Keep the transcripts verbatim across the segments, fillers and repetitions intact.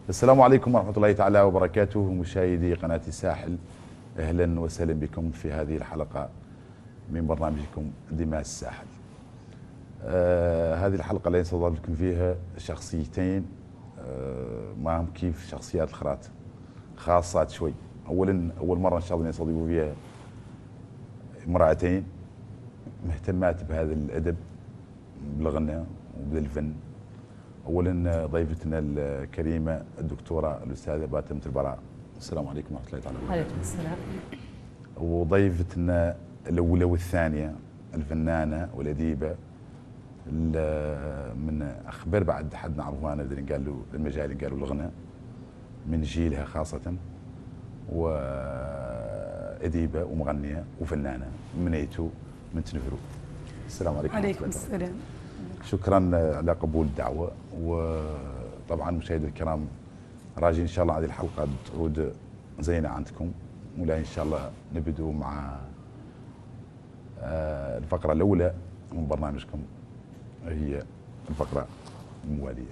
السلام عليكم ورحمة الله تعالى وبركاته، مشاهدي قناة الساحل، أهلا وسهلا بكم في هذه الحلقة من برنامجكم دماء الساحل. آه هذه الحلقة اللي نستضيف لكم فيها شخصيتين آه ما هم كيف شخصيات الأخرات، خاصات شوي. أولا أول مرة إن شاء الله نستضيف فيها امرأتين مهتمات بهذا الأدب بالغناء وبالفن. اولا ضيفتنا الكريمه الدكتوره الاستاذه باتة البراء، السلام عليكم ورحمه الله تعالى وبركاته. وعليكم السلام. وضيفتنا الاولى والثانيه الفنانه والاديبه من اخبر بعد حد نعرفه انا اللي قال له المجال اللي قالوا الغناء من جيلها خاصه، واديبه ومغنيه وفنانه من ايتو من تنفرو. السلام عليكم. عليكم السلام. شكرا على قبول الدعوه. وطبعا مشاهدينا الكرام راجين ان شاء الله هذه الحلقه تعود زينه عندكم، ولا ان شاء الله نبدو مع الفقره الاولى من برنامجكم، هي الفقره المواليه.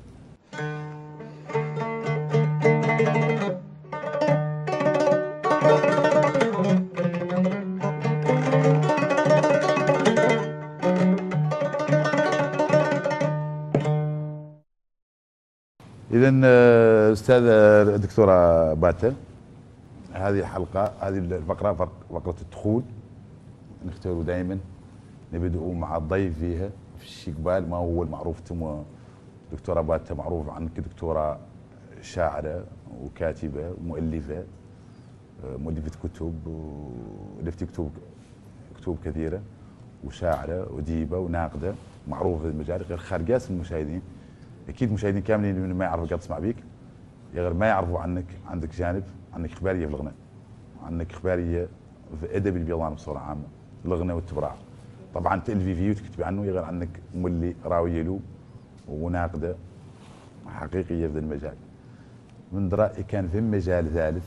إذا أستاذة الدكتورة باتة، هذه الحلقة هذه الفقرة فقرة الدخول، نختاروا دائما نبدأوا مع الضيف فيها في الشيء قبال ما هو المعروف. ثم دكتورة باتة معروف عنك دكتورة شاعرة وكاتبة ومؤلفة، مؤلفة كتب ولفتي كتب كتب كثيرة، وشاعرة وديبة وناقدة معروفة في المجال. غير خارجاس المشاهدين اكيد مشاهدين كاملين من ما يعرفوا قد تسمع بيك غير ما يعرفوا عنك، عندك جانب، عندك اخباريه في الغناء، عندك اخباريه في ادب البيضان بصوره عامه، الغناء والتبراع. طبعا تالفي فيه وتكتبي عنه، غير عنك مولي راويه له وناقده حقيقيه في المجال. من رايي كان في مجال ثالث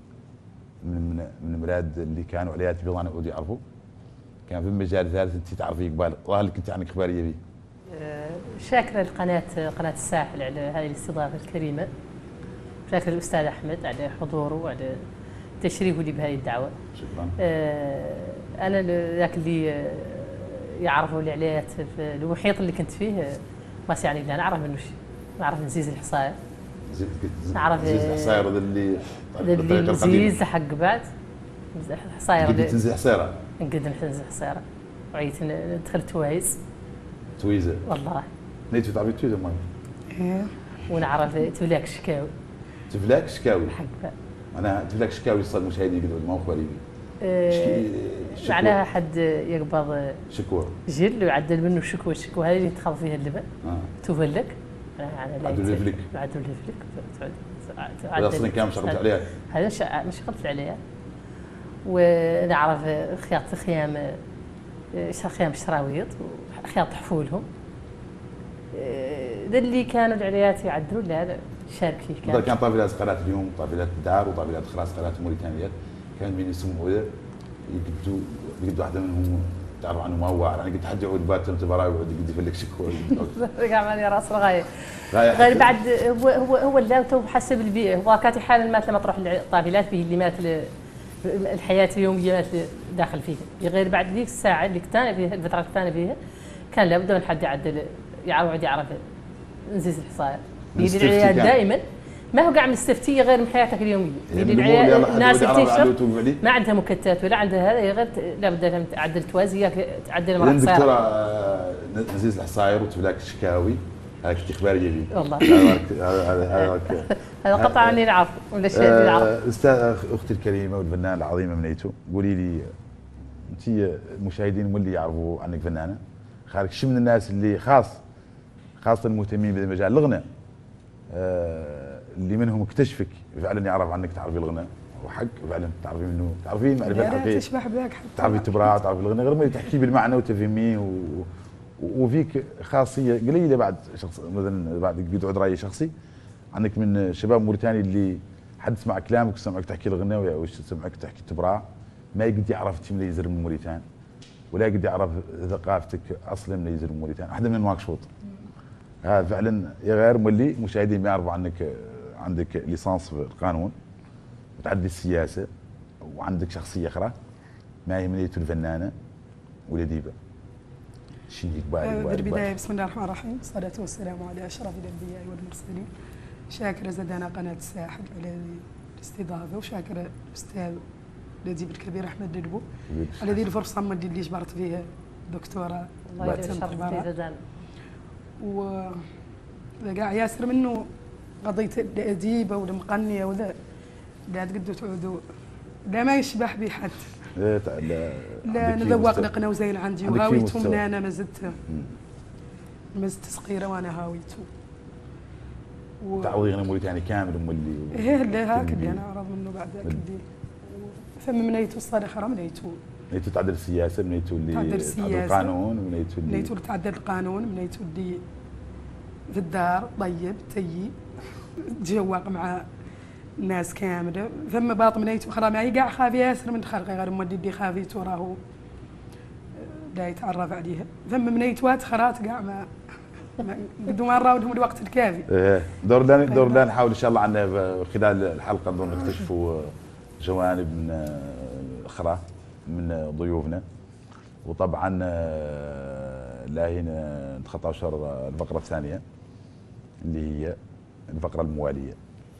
من من المراد اللي كانوا عليات البيضان يعودوا يعرفوا، كان في مجال ثالث انت تعرفيه قبال، ظهر لك انت عندك اخباريه فيه. شاكرة لقناة قناة الساحل على هذه الاستضافة الكريمة، شاكرة للأستاذ أحمد على حضوره وعلى تشريفه لي بهذه الدعوة. شكرا. أنا ذاك اللي يعرفوا الإعلانات في المحيط اللي كنت فيه ما يعني لا نعرف منه شيء، نعرف نزيز الحصاير، نعرف نزيز الحصاير هذا اللي اللي نزيز حق بعد الحصاير اللي تنزل حصيرة، نقدر ننزل حصيرة وعيت ندخل تويز تويزه والله. نيتو تعرفي تويزه مال؟ ايه. ونعرف تفلاك شكاوي. تفلاك شكاوي. حق انا تفلاك شكاوي صار مشاهدين يقولوا ما هو خبري. أه معناها حد يقبض شكوى جل ويعدل منه الشكوى، الشكوى هذه اللي تخلط فيها اللبن. اه تفلك عدل لفلك عدل لفلك هذا اصلا كان شغلت عليها، هذا مش شغلت عليها. ونعرف خياط خيام خيام شراويط وخياط حفولهم، ذا اللي كانوا العليات يعدلوا لا شارك فيه. كان كان طابلات قناه اليوم، طابلات الدار، وطابلات خلاص قناه موريتانيا، كان من يسموا هذا يقدوا يقدوا واحده منهم تعرف عنه ما هو يعني قلت حد يعود بات تبراي ويقعد يقد يفلك شكوى رجع مالي راس الغايه غير بعد. هو هو هو اللي تو حسب البيئه، هو كاتي حال مات لما تروح الطابلات به اللي مات الحياه اليوميه مات داخل فيها. غير بعد ذيك الساعه اللي كنت انا فيها، الفتره اللي كنت انا فيها كان لابد من حد يعدل يعود يعرف نزيز الحصاير. يدير العياد دائما ما هو قاعد مستفتيه غير من حياتك اليوميه. يدير العياد الناس اللي ما عندها مكتات ولا عندها هذا غير لابد من تعدل توازيك تعدل مرات صايره. دكتوره نزيز الحصاير وتفلاك الشكاوي، هذا كنت اخباريه فيه والله. هذا هذا قطعا اللي نعرف ولا الشيء اللي نعرف. استاذ اختي الكريمه والفنانه العظيمه من ايتو، قولي لي انت المشاهدين واللي يعرفوا عنك فنانه خارج شو من الناس اللي خاص خاصه المهتمين بمجال الغناء، آه اللي منهم اكتشفك فعلا يعرف عنك، تعرفي الغناء وحق فعلا تعرفي منه، تعرفين معرفه حقيقيه، تشبه بذاك حتى تعرفي التبراع، تعرفي الغناء، غير ما تحكي بالمعنى وتفهميه و... وفيك خاصيه قليله بعد شخص مثلا بعد بيدعو راي شخصي عنك من شباب موريتاني اللي حد سمع كلامك وسمعك تحكي الغناء او سمعك تحكي التبراع ما يقد يعرف انت من يزر من موريتان، ولا يقد يعرف ثقافتك اصلا من يزر من موريتان، واحده من نواكشوط. هذا فعلا غير مولي مشاهدين ما يعرفوا عنك عندك ليسانس في القانون وتعدي السياسه وعندك شخصيه اخرى ما هي منيته الفنانه ولا ديبه شنو يقبال؟ في البدايه بسم الله الرحمن الرحيم، والصلاه والسلام على اشرف الانبياء والمرسلين. شاكره زادنا قناه الساحل على الاستضافه، وشاكره الاستاذ الاديب الكبير احمد دلبو على هذه الفرصه ما اللي جبرت فيها الدكتوره الله يشرفك. و كاع ياسر منه قضيه الاديبه والمقنيه وذا لا تقدروا تعودوا لا ما يشبح به حد. لا لا, لا نذوق لقنا وزين عندي وهاويته من انا ما زدت ما زدت صغيره وانا هاويته و... تعويض مولي يعني كامل مولي ايه لا هكذا انا اعرض منه بعد هكذا ثم منيتو الصالحه منيتو منيتو تعدل السياسه منيتو اللي تعدل القانون منيتو اللي منيتو تعدل القانون منيتو اللي في الدار طيب تي تجوق مع الناس كامله. ثم باط منيتو خرا معي كاع خافي ياسر من خلقي غير مودي دي خافيتو راهو لا يتعرف عليها. ثم منيتوات خرات كاع ما قدوا ما نراودهم الوقت الكافي. ايه دور لا دور لا نحاول ان شاء الله عنا خلال الحلقه نظن نكتشفوا جوانب من اخرى من ضيوفنا. وطبعا لا هنا نتخطى شر الفقره الثانيه اللي هي الفقره المواليه.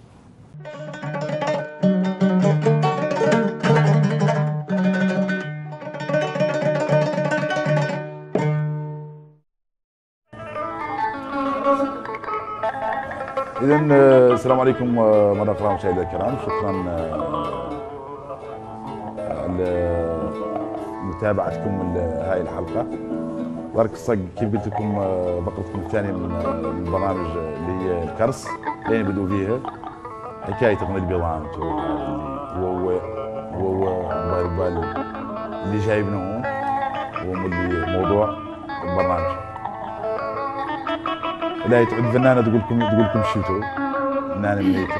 إذا السلام عليكم مرة أخرى مشاهدينا الكرام، شكرا لمتابعتكم لهذه الحلقة. بارك الصق كيف قلت لكم فقرتكم الثانية من البرنامج اللي هي الكرس اللي بدوا فيها حكاية ابن البيضان هو هو بال اللي جايبنا هون هو اللي موضوع البرنامج. لا يتعود فنانة تقول لكم تقول لكم شيتو فنانة منيتو.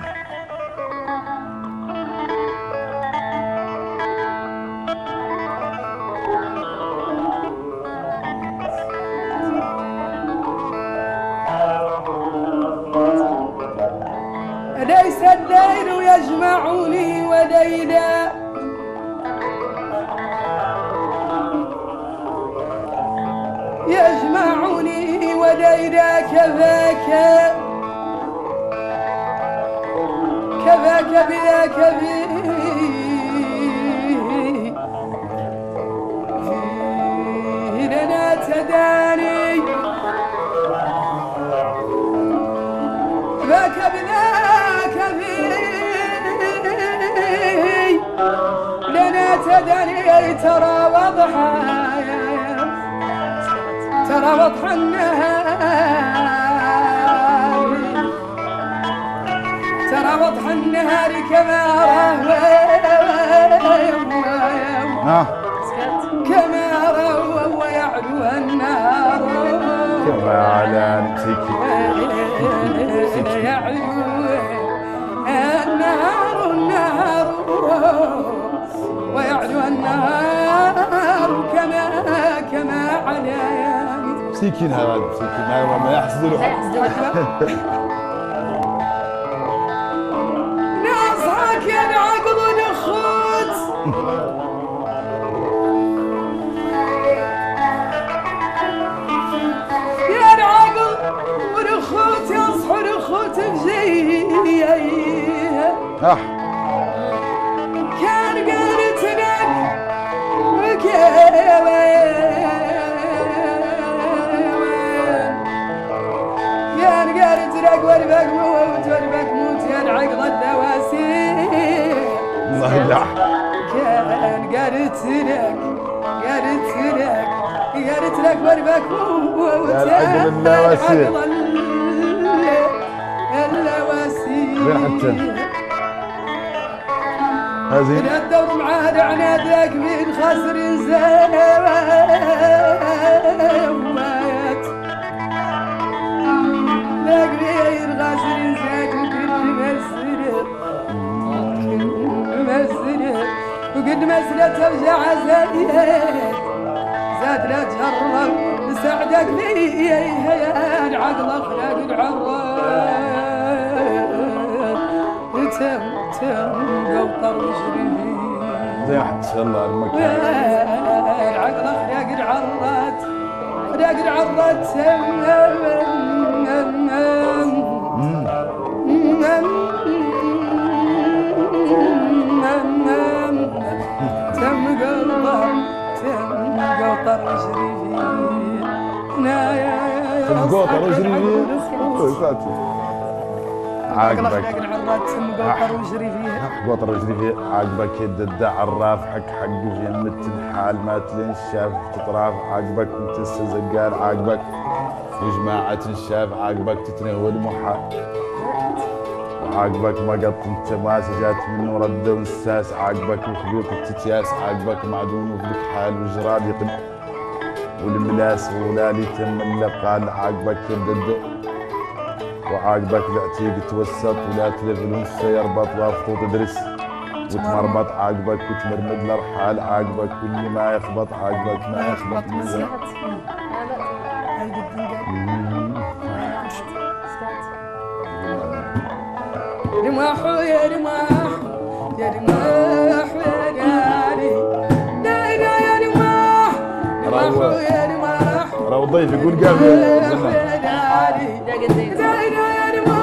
ليس الليل يجمعني وليلا يجمعني وليلا كذاك كذاك بذاك فيه لنا تداني ذاك بذاك فيه لنا تداني ترى وضحى ترى وضح النهار ترى وضح النهار كما راه كما راه ويعلو النهار كما على نفسك يعلو النهار النهار ويعلو النهار كما كما على مسكين هذا مسكين ما ما يحسدوا له ناصحك يا العقل الخوت يا العقل والخوت يصحوا الخوت بجيه كان قالت لك وكيف قالت والباك موت والباك موت يا العقل الدواسي الله لا كان قالت لك قالت لك قالت لك والباك موت يا العقل الدواسي الدواسي وين حتى هذه الدور معاه عنادك من خسر زمان كبير غاسل زاد وقد مسله مسله وقد مسله ترجع زايد زاد لا تجرب نساعدك فيه يا العقل اخلاق العراق مقوطر وجري زين ان شاء الله المكان العقل خريق العرات خريق العرات تم قلبه تم قوطر وجري فيه هنايا تم قوطر وجري فيه عاقبك العرات تم قوطر وجري فيه قوطر وجري فيه عاقبك يد عراف حق حق في يمة الحال ما تلين شاف تطراف عاقبك انت الزقال عاقبك وجماعة الشاف عاقبك تتنهول محال عاقبك ما قط انت ما سجات منه رد ونساس عاقبك وخبيط التتياس عاقبك معدوم وفيك حال وجراد يقن والملاس ولالي تم اللقال عاقبك يدد وعاقبك ذعتيق توسط ولا تلفل ونص يربط وافطو تدرس وتمربط عاقبك وتمرمد الارحال عاقبك واللي ما يخبط عاقبك ما يخبط من رماح يا رماح يا رماح يا داري داينا يا رماح رماح يا رماح راهو الضيف يقول قام يا داري داينا يا رماح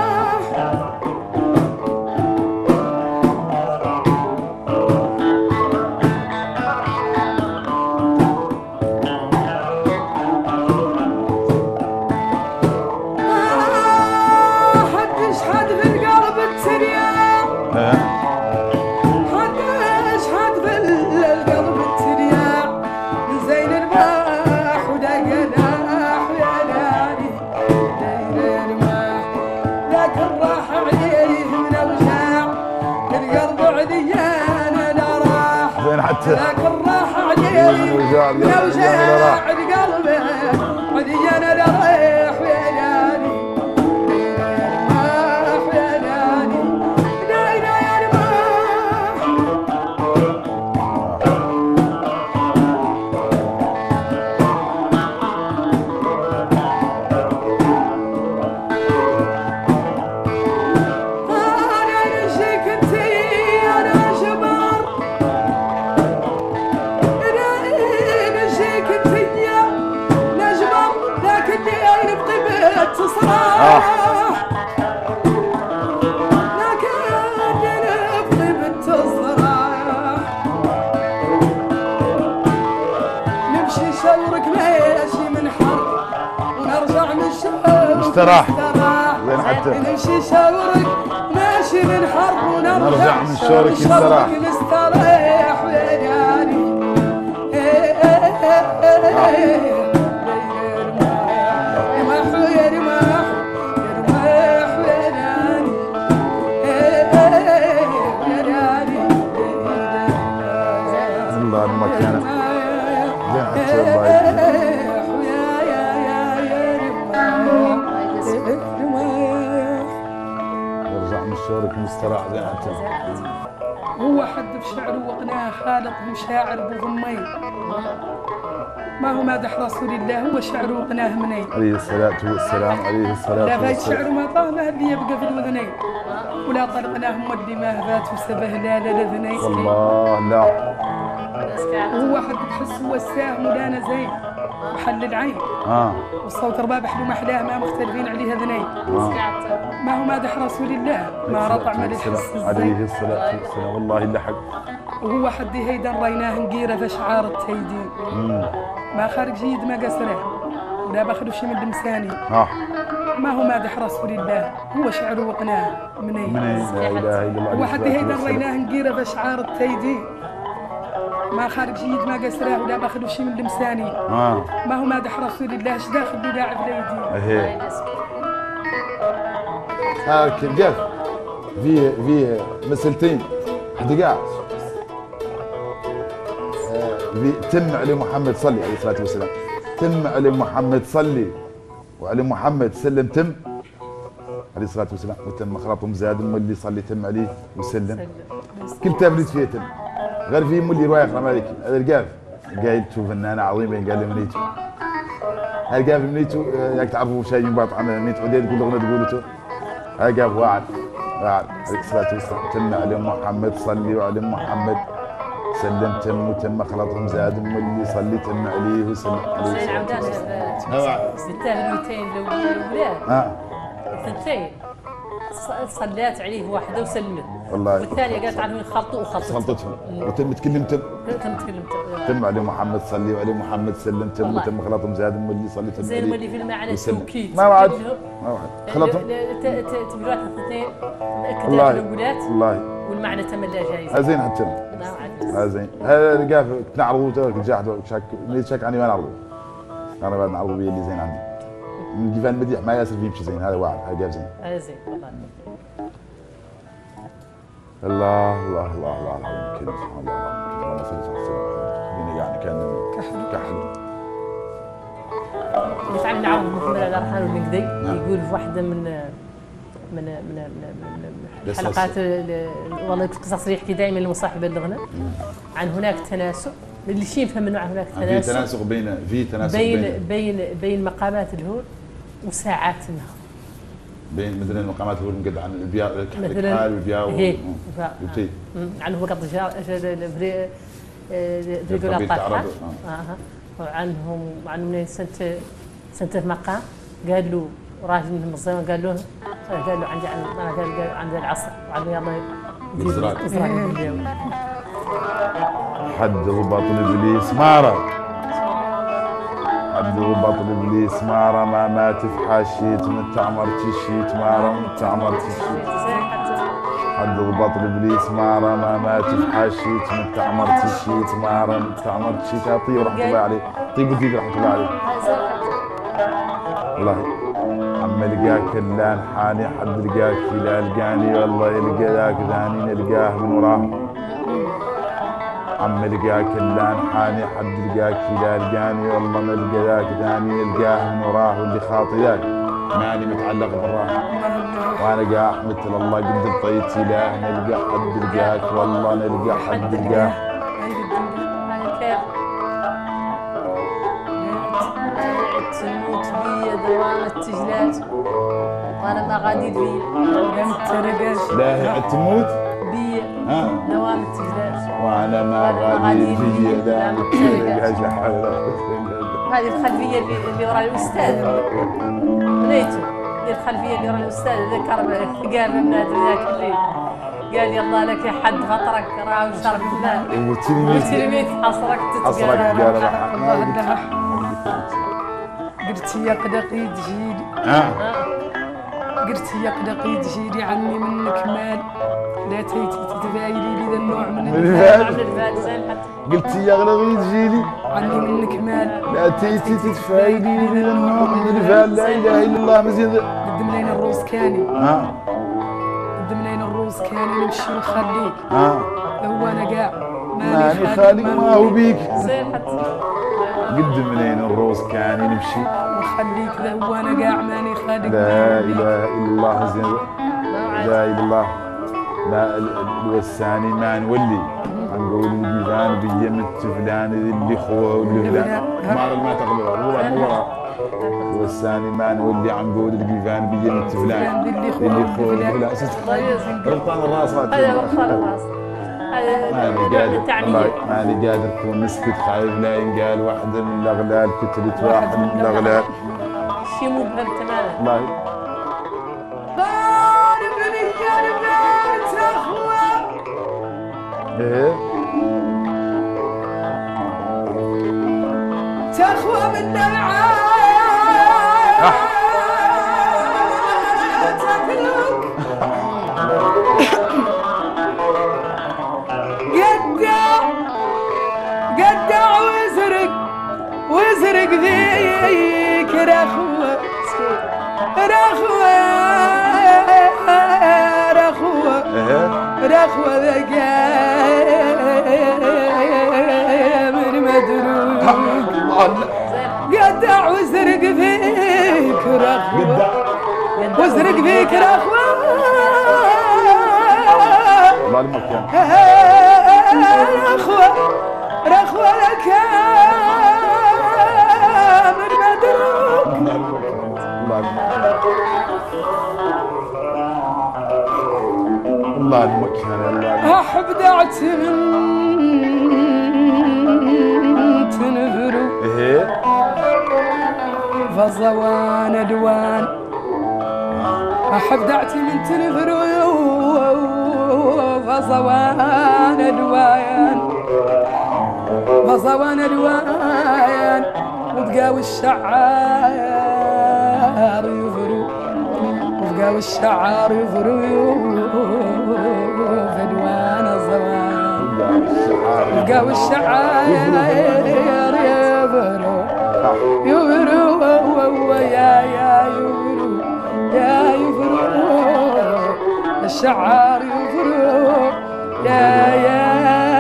لك الراحة عليه من أوجاع قلبي عدي أنا لا رايح ويلاني راح ويلاني داينا يا رماح أنا نشيك انتي أنا جبار تصراح لكن نبغي بالتصراح نمشي شورك ماشي من حر ونرجع من الشهر مستراح زين حتى نمشي شورك ماشي من حر ونرجع من شورك مستراح مستريح ويلاني المكان زين حتى يرجع من شعورك مستراح زين حتى هو حد بشعره وقناه خالق مشاعر بضمين ما هو مادح رسول الله هو شعره وقناه منين عليه الصلاة والسلام عليه الصلاة والسلام لا والسلام فايت شعره ما طاله اللي يبقى في الوذنين ولا طلقناه مودي ما هبات وسبه لا لا لذنين والله لا هو حد تحس هو الساهم ولانا زين محل العين اه والصوت رباب حلو ما احلاه ما مختلفين عليه هذنين آه. ما هو مادح رسول الله ما رطع ما الحس عليه الصلاة والسلام والله الا حق وهو حد هيدا ريناه نقيره في شعار التيدين ما خارج جيد ما قسره لا باخذ شي من المساني اه ما هو مادح رسول الله هو شعره وقناه منين منين لا اله الا الله هو حد هيدا ريناه نقيره في شعار التيدين ما خارج جيد ما قسره ولا باخذ شي من المساني اه ما هو مادح رسول الله اش داخل بداعي بليدي اهي ها كيف في في مسألتين حد قاعد في تم علي محمد صلي عليه الصلاه والسلام تم علي محمد صلي وعلي محمد سلم تم عليه الصلاه والسلام وتم خلاطهم زاد اللي صلي تم عليه وسلم كل تبريد فيه تم غير في مولي روايه اخرى مالك هذا القاف قايل تشوف فنانه عظيمه قال لي منيتو هاي قاف منيتو ياك تعرفوا شيء ينبط عن منيتو عديد تقول اغنيه تقولته هاي قاف واعد عليك الصلاه والسلام تم على محمد صلي وعلى محمد سلم تم وتم خلطهم زاد واللي صلي تم عليه وسلم عليه. زين عمدان ستة الميتين الاولاد اه ثنتين صليت عليه واحده وسلمت والله والثانيه قالت عنهم يخلطوا وخلطوا خلطتهم وتم تكلم تم تم تكلمت تم على محمد صلي وعلى محمد سلم تم والله. وتم خلطهم زاد واللي صلي تم زين عليه واللي في المعنى وسلم. التوكيد ما وعد ما وعد خلطهم تبيرات الاثنين والله كذا الاولاد والله والمعنى تم لا جايزه زين حتى ما وعد ها زين هذا لقاه نعرضه تو جاحد شك اللي شك عني ما نعرضه انا بعد نعرضه بيه اللي زين عندي من جيفان مديح ما ياسر فيه شيء زين هذا واحد هذا قاف زين هذا زين والله الله الله الله الله العظيم كلمة سبحان الله العظيم اللهم صل على سيدنا محمد خلينا قاعد كان كحل كحل يفعل نعرض محمد على رحال النقدي يقول في واحده من من من من, من الحلقات والله القصص يحكي دائما المصاحبه للغنى عن هناك تناسق اللي شي يفهم منه عن هناك في تناسق بين في تناسق بين بين بين بين مقامات الهول وساعات النهار بين مثلا المقامات هو المقد عن البياء مثلا والبياء هيك وبتي عنه وقت جار فري فريقو الطاحه وعنهم عن سنه سنه في مقام قال له راجل منهم الزمن قال له قال له عندي انا قال عندي العصر وعلى يلا ازرق حد بطن ابليس مارا حد بطن ابليس مارا ما مات في حاشيت من تعمر تشيت مارا من تعمر تشيت حد بطن ابليس مارا ما مات في حاشيت من تعمر تشيت مارا من تعمر تشيت اعطيه ورحمه الله عليه طيب وديك رحمه الله عليه والله عم لقاك اللان حاني حد لقاك لا لقاني والله يلقى ذاك ثاني نلقاه من وراه عم لقاك اللان حاني حد لقاك لا لقاني والله نلقى ذاك ثاني نلقاه من وراه واللي خاطي ذاك ماني متعلق بالراه وانا قاح مثل الله قد الطيت له نلقى حد لقاك والله نلقى حد لقاه تموت بيا دوام التجلات وانا ما غادي بيا قام ترقش لا هي تموت بيا ها دوام التجلات وانا ما غادي بيا دوام التجلات هذه الخلفيه اللي, اللي ورا الاستاذ بنيته هذه الخلفيه اللي ورا الاستاذ ذكر قال النادي ذاك الليل قال يلا لك يا حد فطرك راه وشرب الماء وترميت حصرك حصرك تتقال قال قلت هي قدقي تجيلي اه قلت هي قدقي تجيلي عني منك مال لا تيتي تتفايلي لي ذا النوع من الفال قلت يا غلغي تجيلي عني منك مال لا تيتي تتفايلي لي ذا النوع من الفال لا اله الا الله مزيد قدم لنا الروس كاني ها قدم لنا الروس كاني نمشي ونخليك ها هو انا قاع ماني خالق ما هو بيك زين حتى قدم لنا الروس كاني نمشي وخليك ذا هو انا قاع ماني خالق لا اله الا الله زين لا اله الا الله لا الوساني ما نولي نقول الجيفان بيم التفلان اللي خوه واللي فلان ما ما تقبل والله والله الوساني ما نولي نقول الجيفان بيم التفلان اللي خوه واللي غلطان الراس هذا غلطان الراس ماني قادر ماني قادر كون نسكت خايف لا ينقال واحدة من الأغلال كتلت واحد من الأغلال شيء مو بهم تماما والله ايه تخوى من نبعات تاكلوك قدع قدع وزرق وزرق ذيك رخوة رخوة رخوة رخوة ذكاء من مدروك قدع وزرق فيك رخوة وزرق فيك رخوة الله المكان رخوة رخوة لك من مدروك الله المكان الله المكان الله أحب دعت من تنفروا ايه فالزوان أدوان أحب دعت من تنفروا فالزوان أدوان فالزوان أدوان وتقاوي الشعار يفروا وتقاوي الشعار يفروا فدوان الزوان وتقاوي الشعار يفروا يفروا يا يا يفروا يا يفروا الشعار يفروا يا يا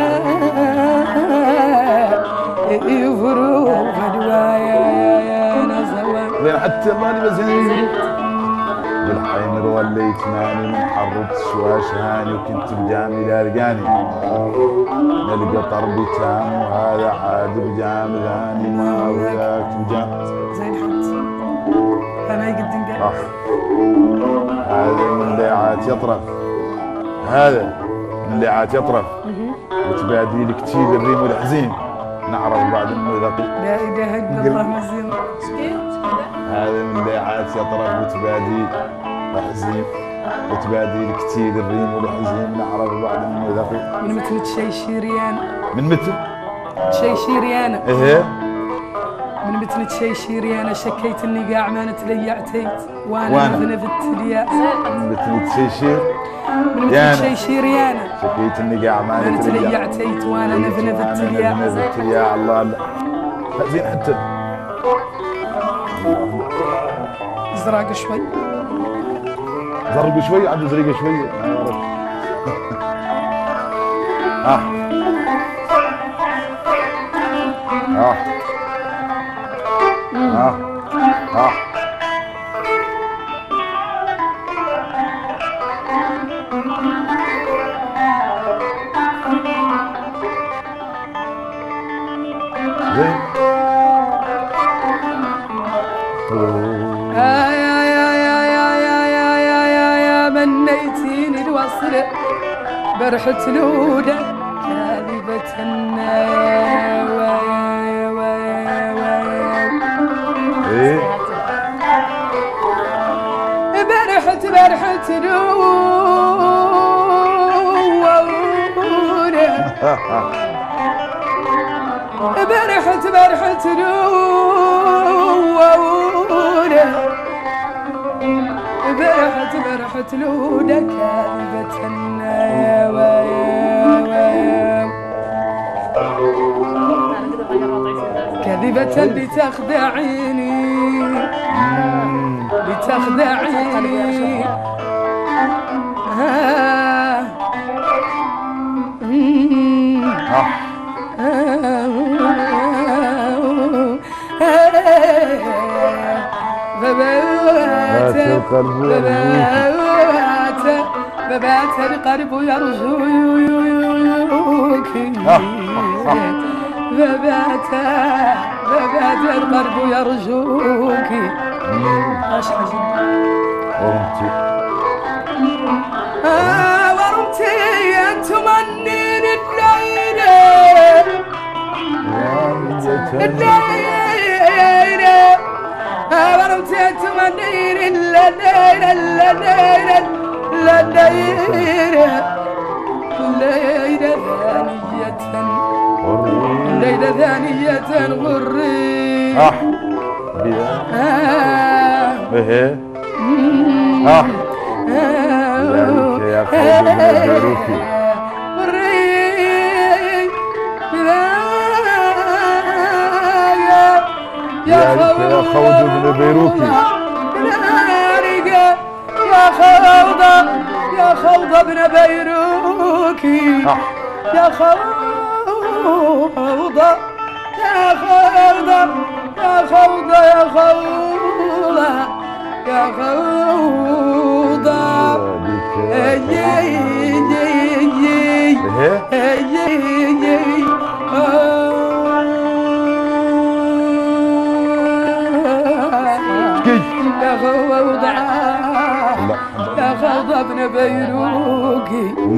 يفروا فدوايا يا يا نزوان لين حتى ماني بزين بالحيمر وليت ماني من حرة الشواش هاني وكنت بجامي لارقاني نلقى طربي تام وهذا عاد بجام ثاني ما وذاك بجام زين حد انا يقدم قال صح هذا من ليعات يطرف هذا من ليعات يطرف وتبادي لك كتيب الريم والحزين نعرف بعد المذاق لا اله الا الله مزين هذا من ليعات يطرف وتبادي وحزين وتبادي لك كتيب الريم والحزين نعرف بعد المذاق من مثل شي شيريان من مثل شي شيريان ايه من مثل شي شيريان شكيت اني قاع ما نتليعتيت وانا وأنا. نفنفت الياء من مثل تشيشير من مثل يانا. شي شيريان شكيت اني قاع ما ما نتريا نتليعتيت وانا نفنفت الياء نفنفت يا الله لا زين حتى زراق شوي زرق شوي عاد زريقه شوي ما اعرف اه اه اه اه زين يا يا يا يا يا يا يا يا يا يا منيتيني الوصل برحة لودة كاذبة ويا ويا ويا ايه برحة برحة لودة برحة برحة لودة برحة برحة لودة كاذبة يا ويا ويا كذبة لتخدعيني لتخدعيني آه. مم. اه فبات القلب فبات فبات القلب يرجوك فبات فبات القلب يرجوك اش حاجه ورمتي آه ورمتي أن تمنين الليل الليل آه ورمتي أن تمنين الليل الليل الليل الليل ثانية الليل ثانية غري اه بلا آه ايه اه ذلك يا خوف من البيروت ذلك يا خوض بن بيروكي يا خوض يا خوض بن بيروكي يا خوض يا خوض يا خوض يا خوض يا خوض يا خوض يا خوض ابن بيروكي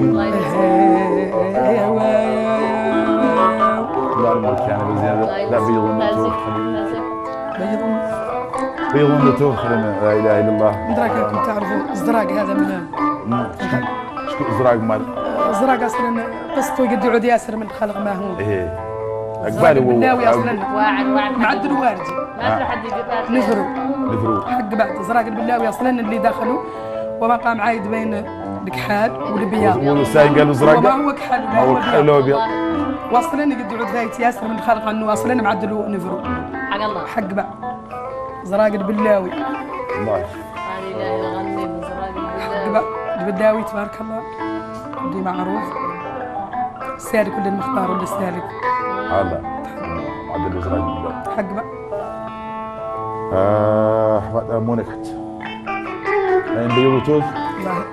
عمرك كان بزياده لا بيض النتوف خلينا بيض بيض النتوف خلينا لا اله الا الله. ندراك كنت تعرفوا الزراق هذا من شكون الزراق مال؟ الزراق اصلا قصته قد يعود ياسر من خلق ما هو. ايه قبالي هو باللاوي اصلا واعد واعد معد الواردي ما تروح حد يقبل نفرو نفرو حق بعد زراق البلاوي اصلا اللي دخلوا وما قام عايد بين الكحال والبياض. والساين قالوا زراق ما هو كحال ما هو كحال ولا ابيض. واصلا قد يعود ذايت ياسر من خلق انه اصلا معدلوا نفرو حق الله حق بعد زراق البلاوي. الله هذه لا يغني بزراق حق البلاوي. بعد البلاوي تبارك الله دي معروف السالك ولا المختار ولا السالك هذا عدل الزراق حق بعد. اه هذا مو نكت يعني بيض وتوف الله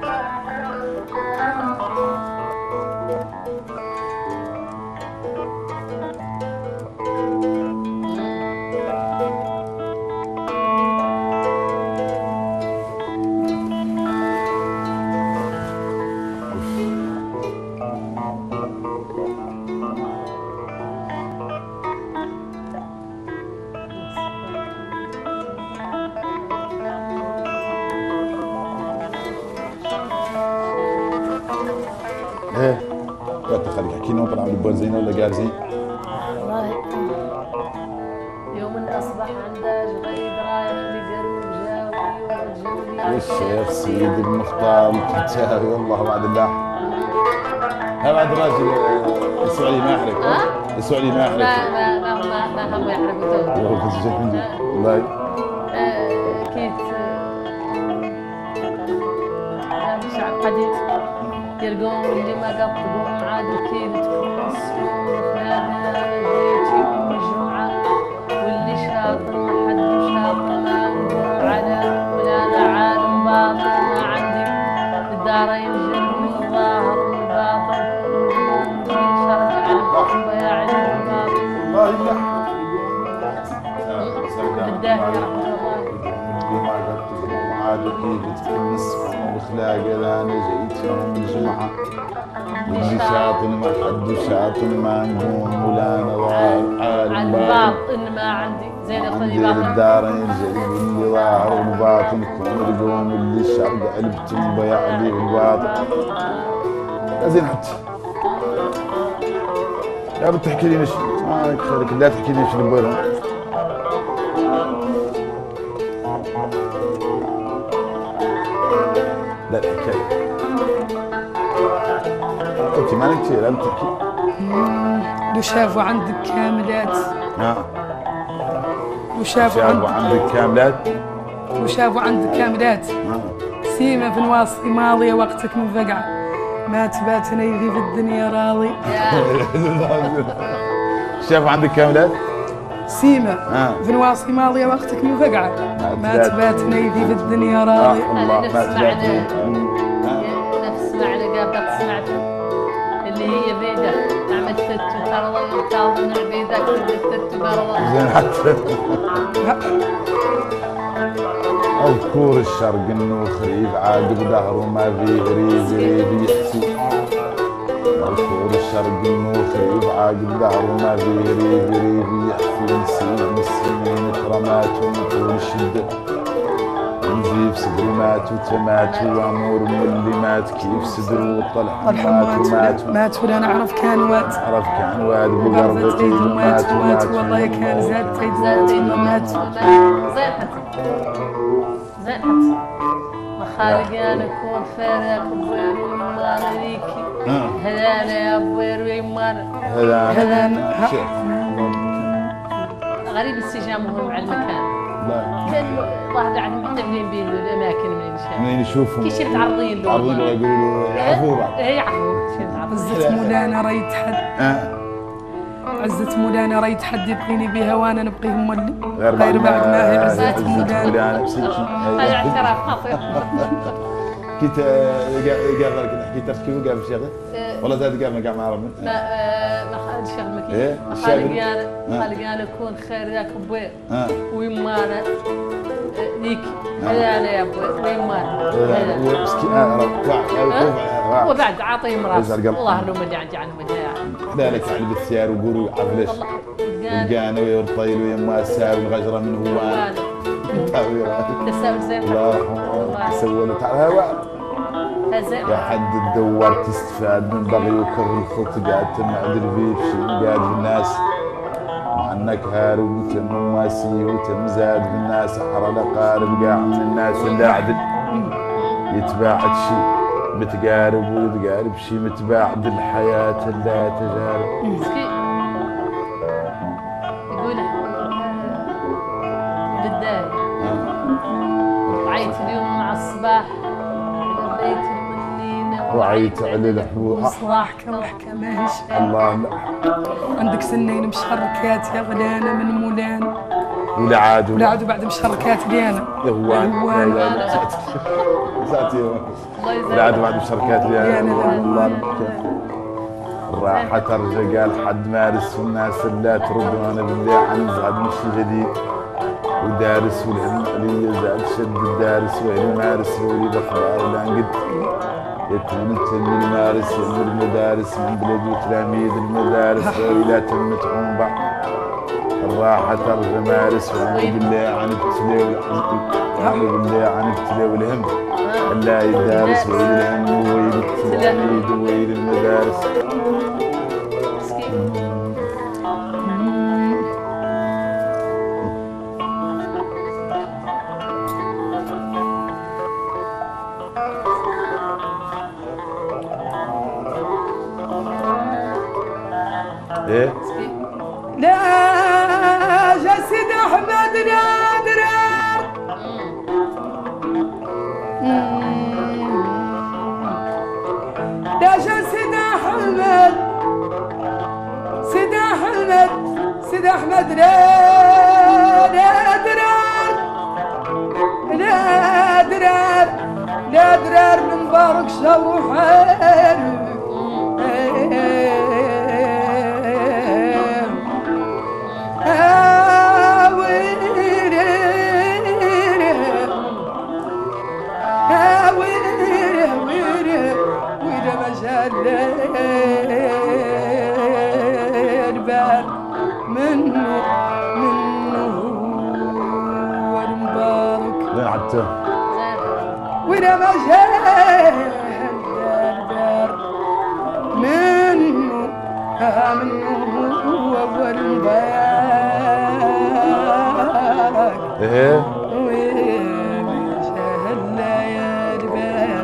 ايه لا تخليك حكينا طلع من البنزين ولا جالسين؟ والله يوم اللي اصبح عنده جغيد رايح لقرب جاوي والجولي والشيخ سيد المختار الكتابي والله بعد الله. هذا بعد الراجل السعودي ما يحرق السعودي ما يحرق ما ما ما ما ما هم يحرقوا تو والله كنت جيت من جد والله كيف شعب قديم يرقون اللي ما قبضوا عاد كيف تكون سكون فلانة بيتي ومجموعة واللي شاطر ما حد شاطر ما نقوم على ولا أنا عالم باطل ما عندي الدارين جنبي الظاهر والباطن واللي شرق علم ويا علم الباطن والله لا بالداهية رحمة الله اللي ما قبضوا عاد كيف تكون سكون بخلاقه انا جيت يوم الجمعه واللي شاطن ما حد شاطن ما نقوم ولا انا ظاهر عالم باطن ما عندي زين اخوي باطن الدارين جاي اللي ظاهر والباطن كون القوم اللي الشرق علبت مبيع لي الباطن زين حتى يا بتحكي لي مش ما خيرك لا تحكي لي شنو بيرهم لا الحكايه انت ما لك شيء لا بتحكي لو شافوا عندك كاملات ها لو شافوا شافوا عندك عندك كاملات لو شافوا عندك كاملات ها سيمة في نواصي ماضية وقتك من فقعة ما تبات نيفي في الدنيا راضي. شافوا عندك كاملات سيمة آه. في نواصي ماضية وقتك من فقعة ما تبات. تبات نيفي في الدنيا راضي. الله نفس ما معنى تبات نفس معنى قابلت سمعت اللي هي بيدك عملت تت وقرضة وكاظم عبيدك عملت تت وقرضة زين حتى اذكر الشرق انه خريف عاقب ظهره ما في غريب غريب يحسي اذكر الشرق انه خريف عاقب ظهره ما في غريب غريب يحسي نسيب السنين كرمات ونطول الشده نزيف صدري مات وتمات وامور من اللي مات كيف صدره وطلع مات ومات مات ولا نعرف كان وات عرف كان واد بقربة وقربت ايد ومات ومات والله كان زاد ايد ومات ومات زين حتى زين حتى وخالق انا كون فارق بوير ويمان ريكي هذانا يا بوير ويمان هذا هذا غريب السجام وهم على المكان لا كان الله قاعد محتفلين به الاماكن من الشام منين يشوفهم كي شي متعرضين له عرضين له يقولوا له يعرفوا بعض ايه يعرفوا شي متعرضين عزة مولانا ريت حد آه. عزة مولانا ريت حد يبقيني بها وانا نبقيهم مولي غير غير بعد ما هي عزة عزة مولانا. مولانا بسيكي هذا اعتراف خاطئ كنت قال لك نحكي تركي وقال في شغله والله زاد قال ما قال ما عرف ما آه، ما خالد الشيخ المكي إيه؟ ما الشاعر. خالق انا آه. خالق انا كون خير ذاك بوير اه ويمانا ليك هذا انا يا بوير ويمانا هذا. ومسكين اه ها؟ وبعد وبعد عاطيه يزعل مراس قلب. والله لو مجان جعل مجان حلالك على بالثيار وقولوا عفلش القانا ويرطيل ويما الساوي والغجره من هوان تساوي زين الله يرحمه سوى له تعال يا حد تدور تستفاد من بغي وكر الخط قاعد تمعدل فيه في شيء قاعد في الناس مع انك هارب وتم ماسي وتم زاد في الناس حر الاقارب قاع من الناس اللي عدل يتباعد شيء متقارب ويتقارب شيء متباعد الحياة لا تجارب يقول بالداي عيت اليوم مع الصباح لبيت المنينة وعيت على الحبوب صباح كوحكة ماهيش الله لا عندك سنين مشركات يا غلانة من مولان ولا عاد ولا عاد بعد مشركات ديانا يهوان يهوان لا لا ساتي ولا عاد بعد مشركات ديانا الله راحة ترجع قال حد مارس والناس لا ترد وانا بالله عن زاد مشي جديد ودارس والعلم علي زاد شد الدارس وعلم مارس ولي بخبار لا نقد يتم من المارس يم المدارس من بلد وتلاميذ المدارس ولا تم تعون بعض الراحة ترجع مارس وانا بالله عن التلي وانا بالله عن التلي والهم لا يدارس ويل الهم ويل التلاميذ ويل المدارس ايه لا جسد احمد نادر لا جسد احمد سيد احمد سيد احمد نادر نادر نادر من بارك شوحان منه منه والمبارك وين عدته؟ وإذا ما جاء منه منه والمبارك ايه وما جاء الليل بار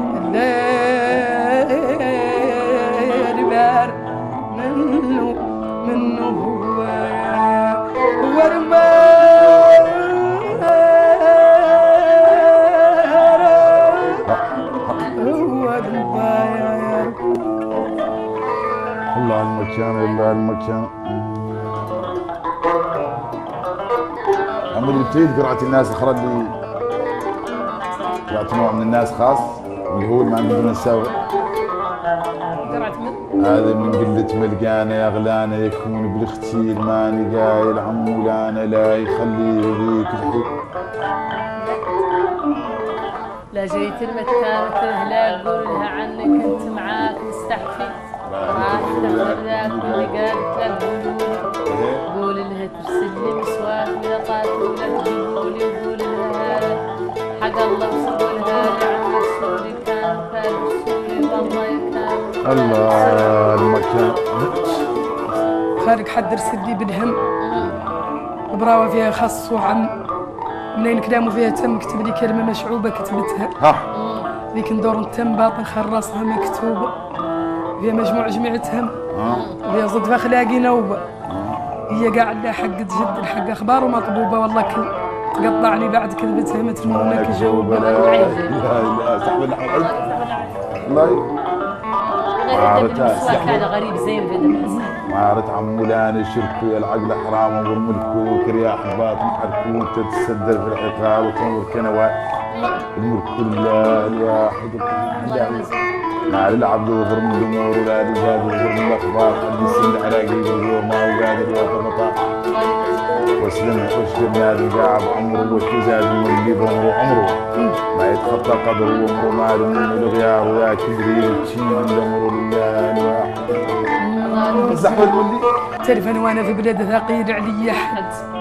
الليل بار منه منه هو هو المبارك هو المبارك الله المكان الله المكان عمري بتريد قرعة الناس الخرج اللي قرعة نوع من الناس خاص اللي هو ما عندنا نساوي هذا من قلة ملقانة يا غلانة يكون بالاختيل ماني قايل عمو لانا لا يخلي يغيك الحب لا جيت المكان تهلا قول لها عنك انت معاك مستحفي راح تدخل ذاك واللي قالت لك قولوا قول لها ترسل لي مسواك ولا قاتل ولا تجيبوا لي وقول لها هذا حق الله وسوى لها لعب رسولي كان كان رسولي والله كان الله المكان خارج حد رسل لي بالهم وبراوة فيها خص وعم منين كلامه فيها تم كتب لي كلمة مشعوبة كتبتها ها ذيك ندور تم باطن خرصها مكتوبة فيها مجموع جميعتهم وفيها صدفة أخلاقي نوبة هي قاعدة حق جد الحق أخبار ومطبوبة والله كل تقطعني بعد كذبتها مثل ما هناك جوبة لا لا سحب اللحم الله عارتها هذا غريب زين في عارت عمولان شركوا يا العقل حرام والملك كرياح باطن حركون تتسدر في العقاب وتنور كنوات الملك كله الواحد مع العبد وغر من الامور ولا الجاد وغر من الاخبار حد يسند على قلبه وهو ما هو قادر يوقف مطار واسلم واسلم يا القاعد عمره وزاد من اللي عمره عمره ما يتخطى قدره وعمره ما من الغيار ويا كبري وتشين من الامر لله الواحد زحمة المولي. تعرف انا وانا في بلاد ثقيل علي حد،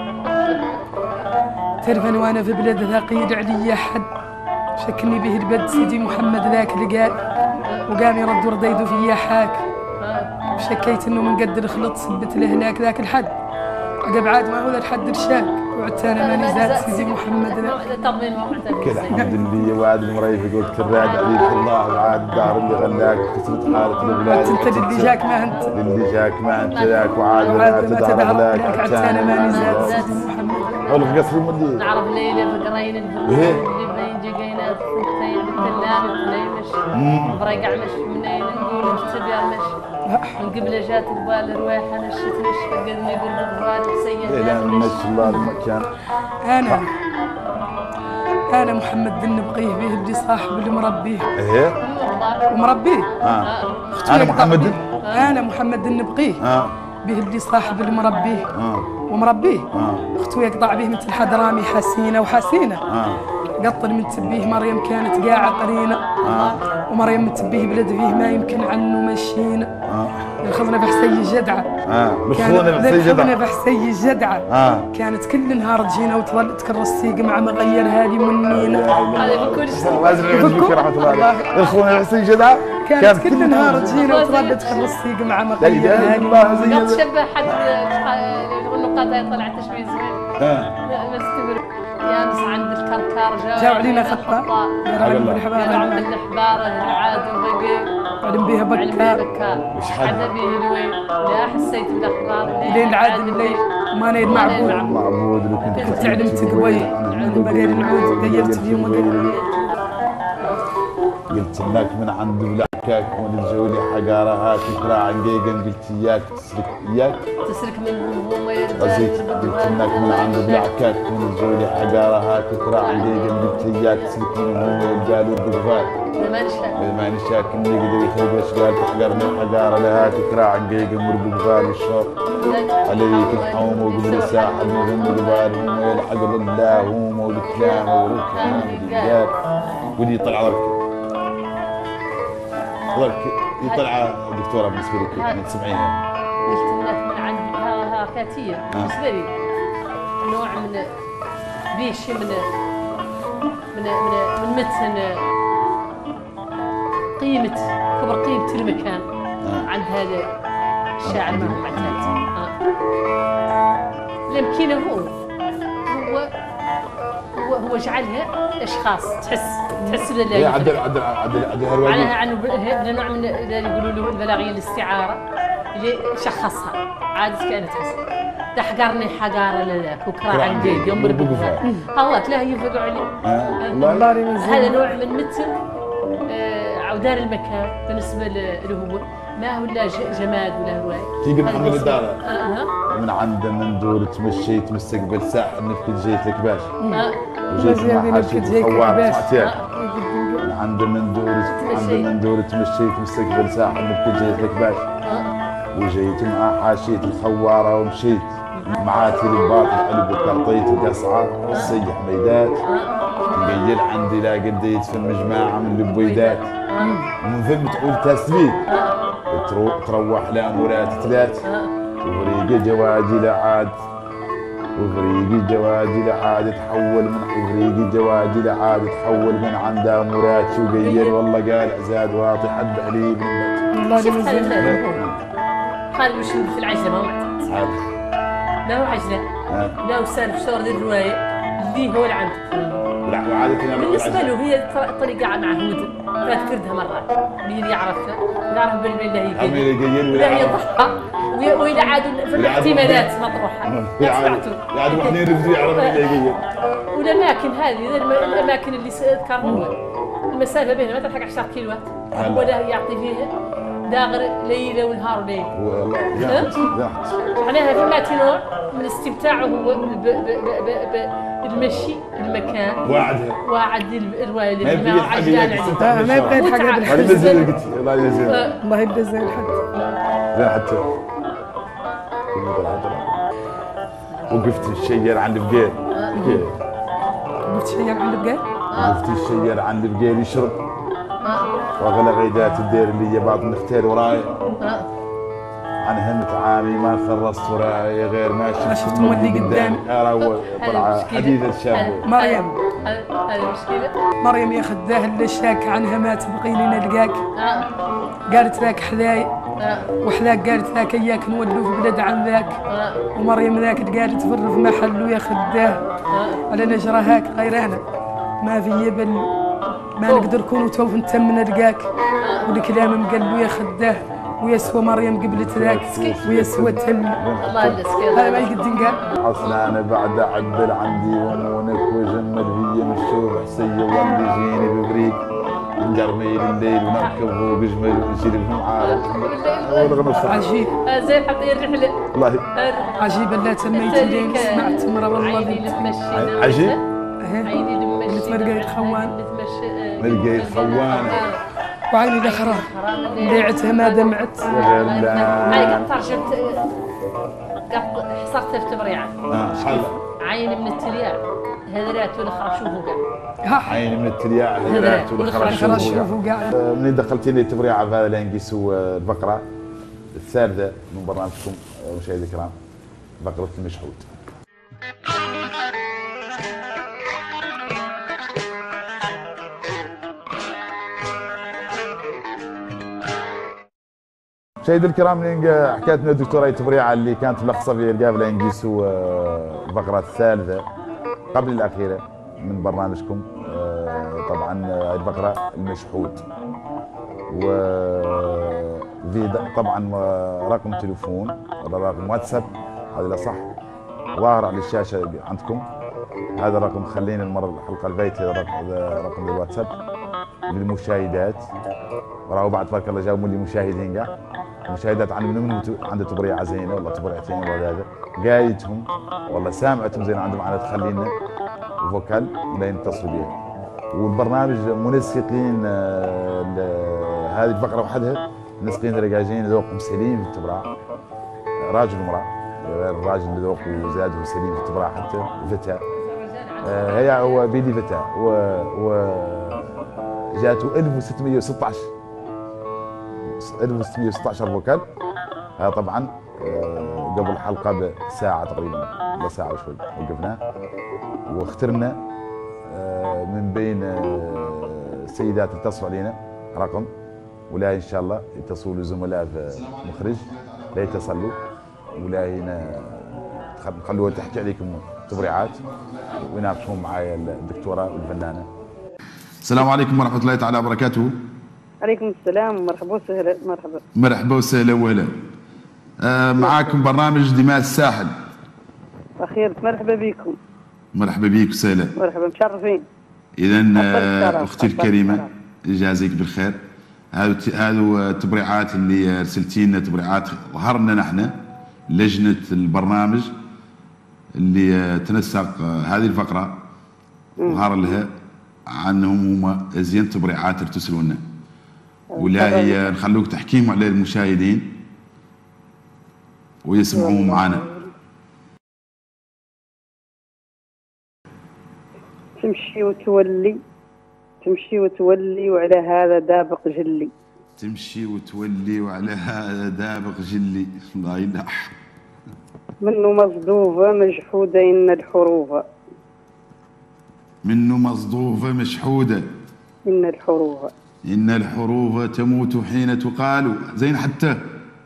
تعرف انا وانا في بلاد ثقيل علي حد، شكني به البد سيدي محمد ذاك اللي قال وقام يرد ورديده فيا حاك، شكيت انه من قد الخلط سبت الهلاك ذاك الحد، عقب عاد ما هو ذا الحد رشاك وعدت انا ماني زاد سيدي محمد ذاك. كل حمد اللي وعد المريفق وقت الراد عليك الله وعاد الدار اللي غلاك كسرت حالة البلاد. انت اللي جاك ما انت، اللي جاك ما انت ذاك وعاد ما تدار غلاك عدت انا ماني زاد سيدي محمد. والله في قصر المدينة نعرف ليلة فقرين الفلوس اللي بين جينا ثنتين بالتلام بليمش بريقع مش منين نقول اجتبير مش من قبل جات البال روايحة نشت مش قدني بالغبار بسيدات مش الله المكان. انا انا محمد النبقيه به اللي صاحب اللي مربيه. ايه ومربيه. اه انا محمد انا محمد النبقيه اه به اللي صاحب اللي مربيه اه ومربيه. اه اختو يقطع به مثل حضرامي حسينه وحسينه. اه قطر من تبيه مريم كانت قاعه قرينه. اه ومريم من تبيه بلد فيه ما يمكن عنه مشينا. اه الخضنا بحسي جدعه. اه مخضونه بحسي جدعه. الخضنا بحسي جدعه. اه كانت كل نهار تجينا وتظل تكرس السيق مع مغير هذه منينا. هذا بكل شيء. ما ادري بك رحمه الله عليه. الخونه بحسي جدعه. كانت كل نهار تجينا وتظل تكرس السيق مع مغير هذه. الله قد شبه حد النقاط هاي طلعت تشبيه زوين. اه مستمر يانس عند الكركار جاوا جاوا علينا خطة قالوا عند الحبارة العاد وبقي علم بيها بكار بكار عاد به الوين لا حسيت بالاخبار لين العاد الليل ما نيل معبود معبود لو كنت كنت تعلم تقوي من بقير العود غيرت فيهم وقلت قلت لك من عند بلعكاك ونجولي حقاره هاك ترى عن جيجن قلت اياك تسلك اياك تسلك منهم هم قلت لك من عند بلعكاك ونجولي حقاره هاك ترى عن جيجن قلت اياك تسلك منهم قالوا بالغفار ما نشاك ما نشاك اني قدر يخرج اشغال تحقرني حقاره لهاك ترى عن جيجن مرق بغال والشوق عليك الحوم وقبل الساحل مهم جبالهم ويلحق الله هم والكلام والركان والرجال ودي يطلع ضرك ضرك يطلع دكتوره بالنسبه لك ما تسمعينها قلت لك من عند ها كاتيه بالنسبه لي نوع من بيش من من من من متن قيمه كبر قيمه المكان عند هذا الشاعر ما هو معتاد يمكن هو هو هو هو جعلها اشخاص تحس تحس ولا لا؟ عدل عدل عدل عدل على عنه بلا نوع من اللي يقولوا له البلاغيه الاستعاره اللي شخصها عاد كانت تحس تحقرني حقاره لذاك وكرا عندي يوم بالبقفه الله تلاها ينفقوا عليه هذا نوع من مثل عودار المكان بالنسبه له هو ما هو لا جماد ولا هواي تيجي محمد الدار أه. من عنده مندور تمشيت مستقبل ساحل نفكت جيت لك باش أه. وجيت مع حاشية الخوار ساعتين من عنده مندور عنده مندور تمشيت مستقبل ساحل نفكت جيت لك باش أه. وجيت مع حاشية الخوارة ومشيت معاتي الباطل قلب وكرطيت القصعة السيح ميدات مقيل عندي لا قديت في المجماعة من البويدات ومن ثم تقول تسبيح تروح لامورات ثلاث وفريق جواجي لعاد وفريق جواجي لعاد تحول من وفريق جواجي لعاد تحول من عند امورات وقيل والله قال زاد واطي حد قريب من والله جميل خالد وش في العجله ما هو معتاد لا هو عجله لا هو سالف شور ذي الروايه اللي هو اللي عنده لا وعادة بالنسبه له هي طريقه معهوده ما ذكرتها مرات مين يعرفها يعرف بالله يقيل ولا يضحى وإلى عاد في الاحتمالات مطروحه عاد واحد يرفض يعرف بالله يقيل والاماكن هذه الاماكن اللي ذكرها المسافه بينها ما تلحق عشرة كيلوات ولا يعطي فيها داغر ليله ونهار وليل والله معناها فما تنوع من استمتاعه هو بالمشي المكان واعدها واعد الروايه اللي ما عجلان ما يبقى الحاجه بالحق ينزل قلت الله ينزل الله يبدا زين الحد زين حتى وقفت الشير عند بقير وقفت الشير عند بقير وقفت الشير عند بقير يشرب واغلى غيدات الدير اللي هي بعض نختار وراي عنها متعامي ما خلصت وراي غير ما ما شفت شفت مولي قدامي. ارى طلع حديث الشاب. مريم هذه مشكله. مريم يا خداه اللي شاك عنها ما تبقيني نلقاك. اه قالت لك حذاي اه وحذاك قالت لك اياك نولوا في بلاد عن ذاك. اه ومريم ذاك قالت فر في محله يا خداه اه على نجرى هاك غير انا ما في بل ما نقدر نكونوا توف نتم نلقاك. والكلام مقلو يا خداه ويسوى مريم قبلت ذاك ويسوى تل. الله يدسك هذا ما يقد ينقال. اصلا انا بعد عدل عندي ومونك وجمل هي مشوف حسيه واللي يجيني ببريك نقرمي الليل ونركب فوق جمل ونشيل بهم عارف عجيب زين حتى الرحله والله عجيب لا تميت لين سمعت مرة والله عيني بنت. لمشينا عجيب عيني لمشينا قلت مرقاية خوان. مرقاية خوان. وعيني الاخرى ليعتها ما دمعت. هاي قد ترجمت قد حصرتها في تبريعه. شحال عين من التلياع هذرات والاخرى شوفوا كاع. ها عين من التلياع هذرات الاخرى والخرج شوفوا كاع. منين دخلتيني تبريعه في هذا الانجيس الفقره الثالثه من برنامجكم مشاهدي الكرام فقره المشحود. مشاهدي الكرام حكايتنا الدكتوره تبريعه اللي كانت ملخصه في القافله الانجيس الفقره الثالثه قبل الاخيره من برنامجكم. طبعا الفقره المشحود وفي طبعا رقم تليفون ولا رقم واتساب هذا لا صح ظاهر على الشاشه عندكم. هذا الرقم خلينا المره الحلقه الفايته رقم الواتساب للمشاهدات. راهو بعد تبارك الله جاوا لي مشاهدين كاع مشاهدات عن من عنده تبريعه زينه والله تبريعتين ولا هذا قايتهم والله سامعتهم زين عندهم على تخلينا فوكال لا يتصلوا بها. والبرنامج منسقين هذه الفقره وحدها منسقين رجاجين ذوقهم سليم في التبراع راجل ومراه. الراجل اللي ذوقه زاد وسليم في التبراع حتى فتاه هي هو بيدي فتاه و, و جاته ألف وستمئة وستة عشر ألف وستمئة وستة عشر فوكال. هذا طبعا قبل الحلقه بساعه تقريبا ولا ساعه وشوي وقفنا واخترنا من بين السيدات اللي اتصلوا علينا رقم ولا ان شاء الله يتصلوا زملاء في المخرج لا يتصلوا ولا هنا نخلوها تحكي عليكم تبريعات ويناقشون معايا الدكتوره والفنانه. السلام عليكم ورحمه الله تعالى وبركاته. عليكم السلام ومرحبا وسهلا. مرحبا مرحبا وسهلا وهلا. آه معاكم برنامج دماء الساحل. اخير مرحبا بكم. مرحبا بك وسهلا. مرحبا مشرفين. اذا آه اختي الكريمه يجازيك بالخير. هذو هذو التبريعات اللي ارسلتي لنا تبريعات ظهرنا نحن لجنه البرنامج اللي تنسق هذه الفقره ظهر لها عنهم هم زين تبريعات ارتسلوا لنا ولا هي نخلوك تحكيهم على المشاهدين ويسمعون معنا. تمشي وتولي تمشي وتولي وعلى هذا دابق جلي. تمشي وتولي وعلى هذا دابق جلي. الله يلح منه مصدوفة مجحودة إن الحروف. منه مصدوفة مشحودة إن الحروف. إن الحروف تموت حين تقال. زين حتى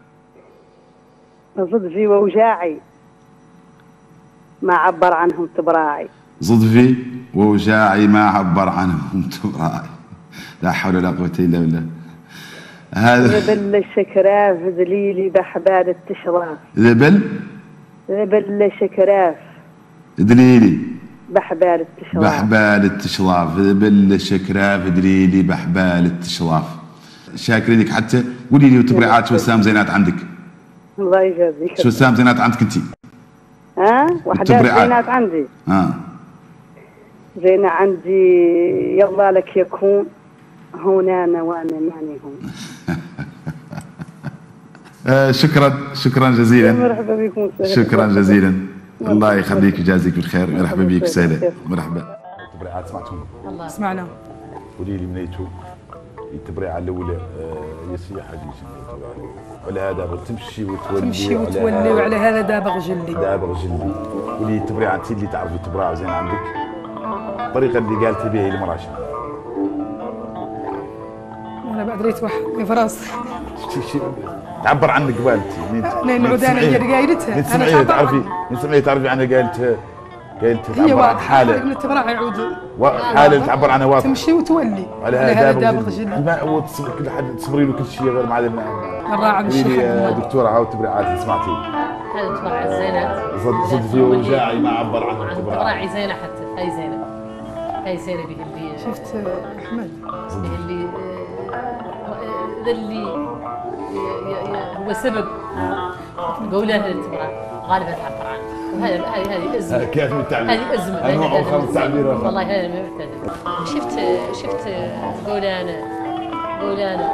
صدفي ووجاعي ما عبر عنهم تبراعي. صدفي ووجاعي ما عبر عنهم تبراعي. لا حول ولا قوة إلا بالله. هذا ذبل الشكراف ذليلي بحبال التشراف. ذبل ذبل شكراف دليلي بحبال التشراف. بحبال التشراف. ذبل الشكراف دليلي بحبال التشراف. شاكرينك حتى. قولي لي وتبريعات شو السام زينات عندك؟ الله يجازيك. شو السام زينات عندك انت؟ ها؟ وحدات زينات عندي. اه زينة عندي يلا لك يكون هنا انا وانا ماني هون. آه شكرا شكرا جزيلا. مرحبا بكم. شكرا جزيلا. الله يخليك ويجازيك بالخير. مرحبا بك سهلا. مرحبا. تبريعات سمعتهم؟ سمعنا. قولي لي منيتو التبريعه الاولى يسيح حاجه وعلى هذا تمشي وتولي تمشي وتولي وعلى هذا دابغ جلي دابغ جلي واللي التبريعه انت اللي تعرفي تبرع زين عندك الطريقه اللي قالتي بها هي المراه شنو؟ انا بعد ريت واحد في راسي تعبر عنك قبالتي انا نعود انا هي قايلتها انا تعرفي نسمعي تعرفي عنها قالت قالت هي تعبر عن حاله من التبرع يعود حاله تعبر عنها واضحه تمشي وتولي على هذا دابغ جلي ما هو كل حد تصبري له كل شيء غير مع الراعي الشيخ دكتوره هاو التبريعات سمعتي هذا تبرع زينات صدق فيه وجاعي ما عبر عن التبرع تبرعي زينه حتى هاي زينه هاي زينه به اللي شفت احمد اللي ذا اللي هو سبب قولها التبرع غالبا تعبر عنه وهذا هذه هذه ازمه كيف التعبير؟ هذه ازمه هذا اخر التعبير والله هذا ما يعتذر شفت شفت قولانا قولانا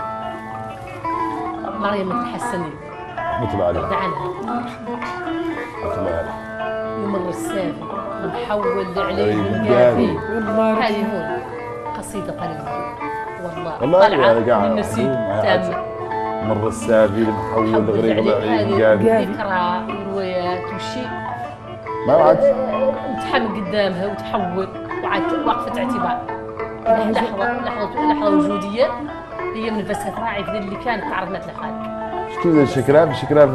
مريم الحسني مثل عليه دعنها مثل عليه يمر السافي ومحول عليه من قافي والله هذه هون قصيده قليله والله والله طلعه قاعد من نسيب تامه مر السافي محول الغريب عليه هذه ذكرى وروايات وشيء ما عاد متحمل قدامها وتحول وعاد وقفه اعتبار لحظه لحظه لحظه وجوديه هي من فلسفه راعي في اللي كانت تعرف مثل خالد شتو ذا الشكراف الشكراف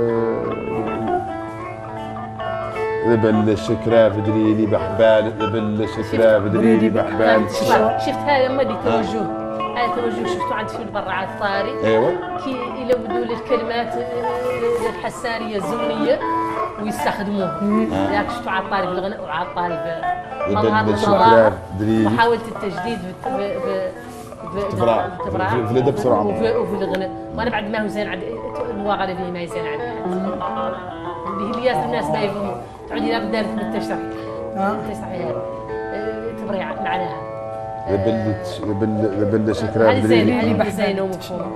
ذبل الشكراف دريلي بحبال ذبل الشكراف دريلي بحبال شفت هذا ما دي توجه هذا توجه شفتوا عند في البراعات طاري ايوه كي يلودوا الكلمات الحسانيه الزمنيه ويستخدموها ذاك شفتوا على الطاري في الغناء وعلى الطاري في مظهر المظاهر محاوله التجديد تبرع في الادب بسرعه وفي الغناء وانا بعد ما هو زين عندي المواغله فيه ما هي زين عندي اللي هي الياس الناس ما يفهموا تعودي لا بدها بالتشريح تشرحي تبرع معناها ذبل ذبل ذبل شكرا دريلي هذه زينه ومفهومه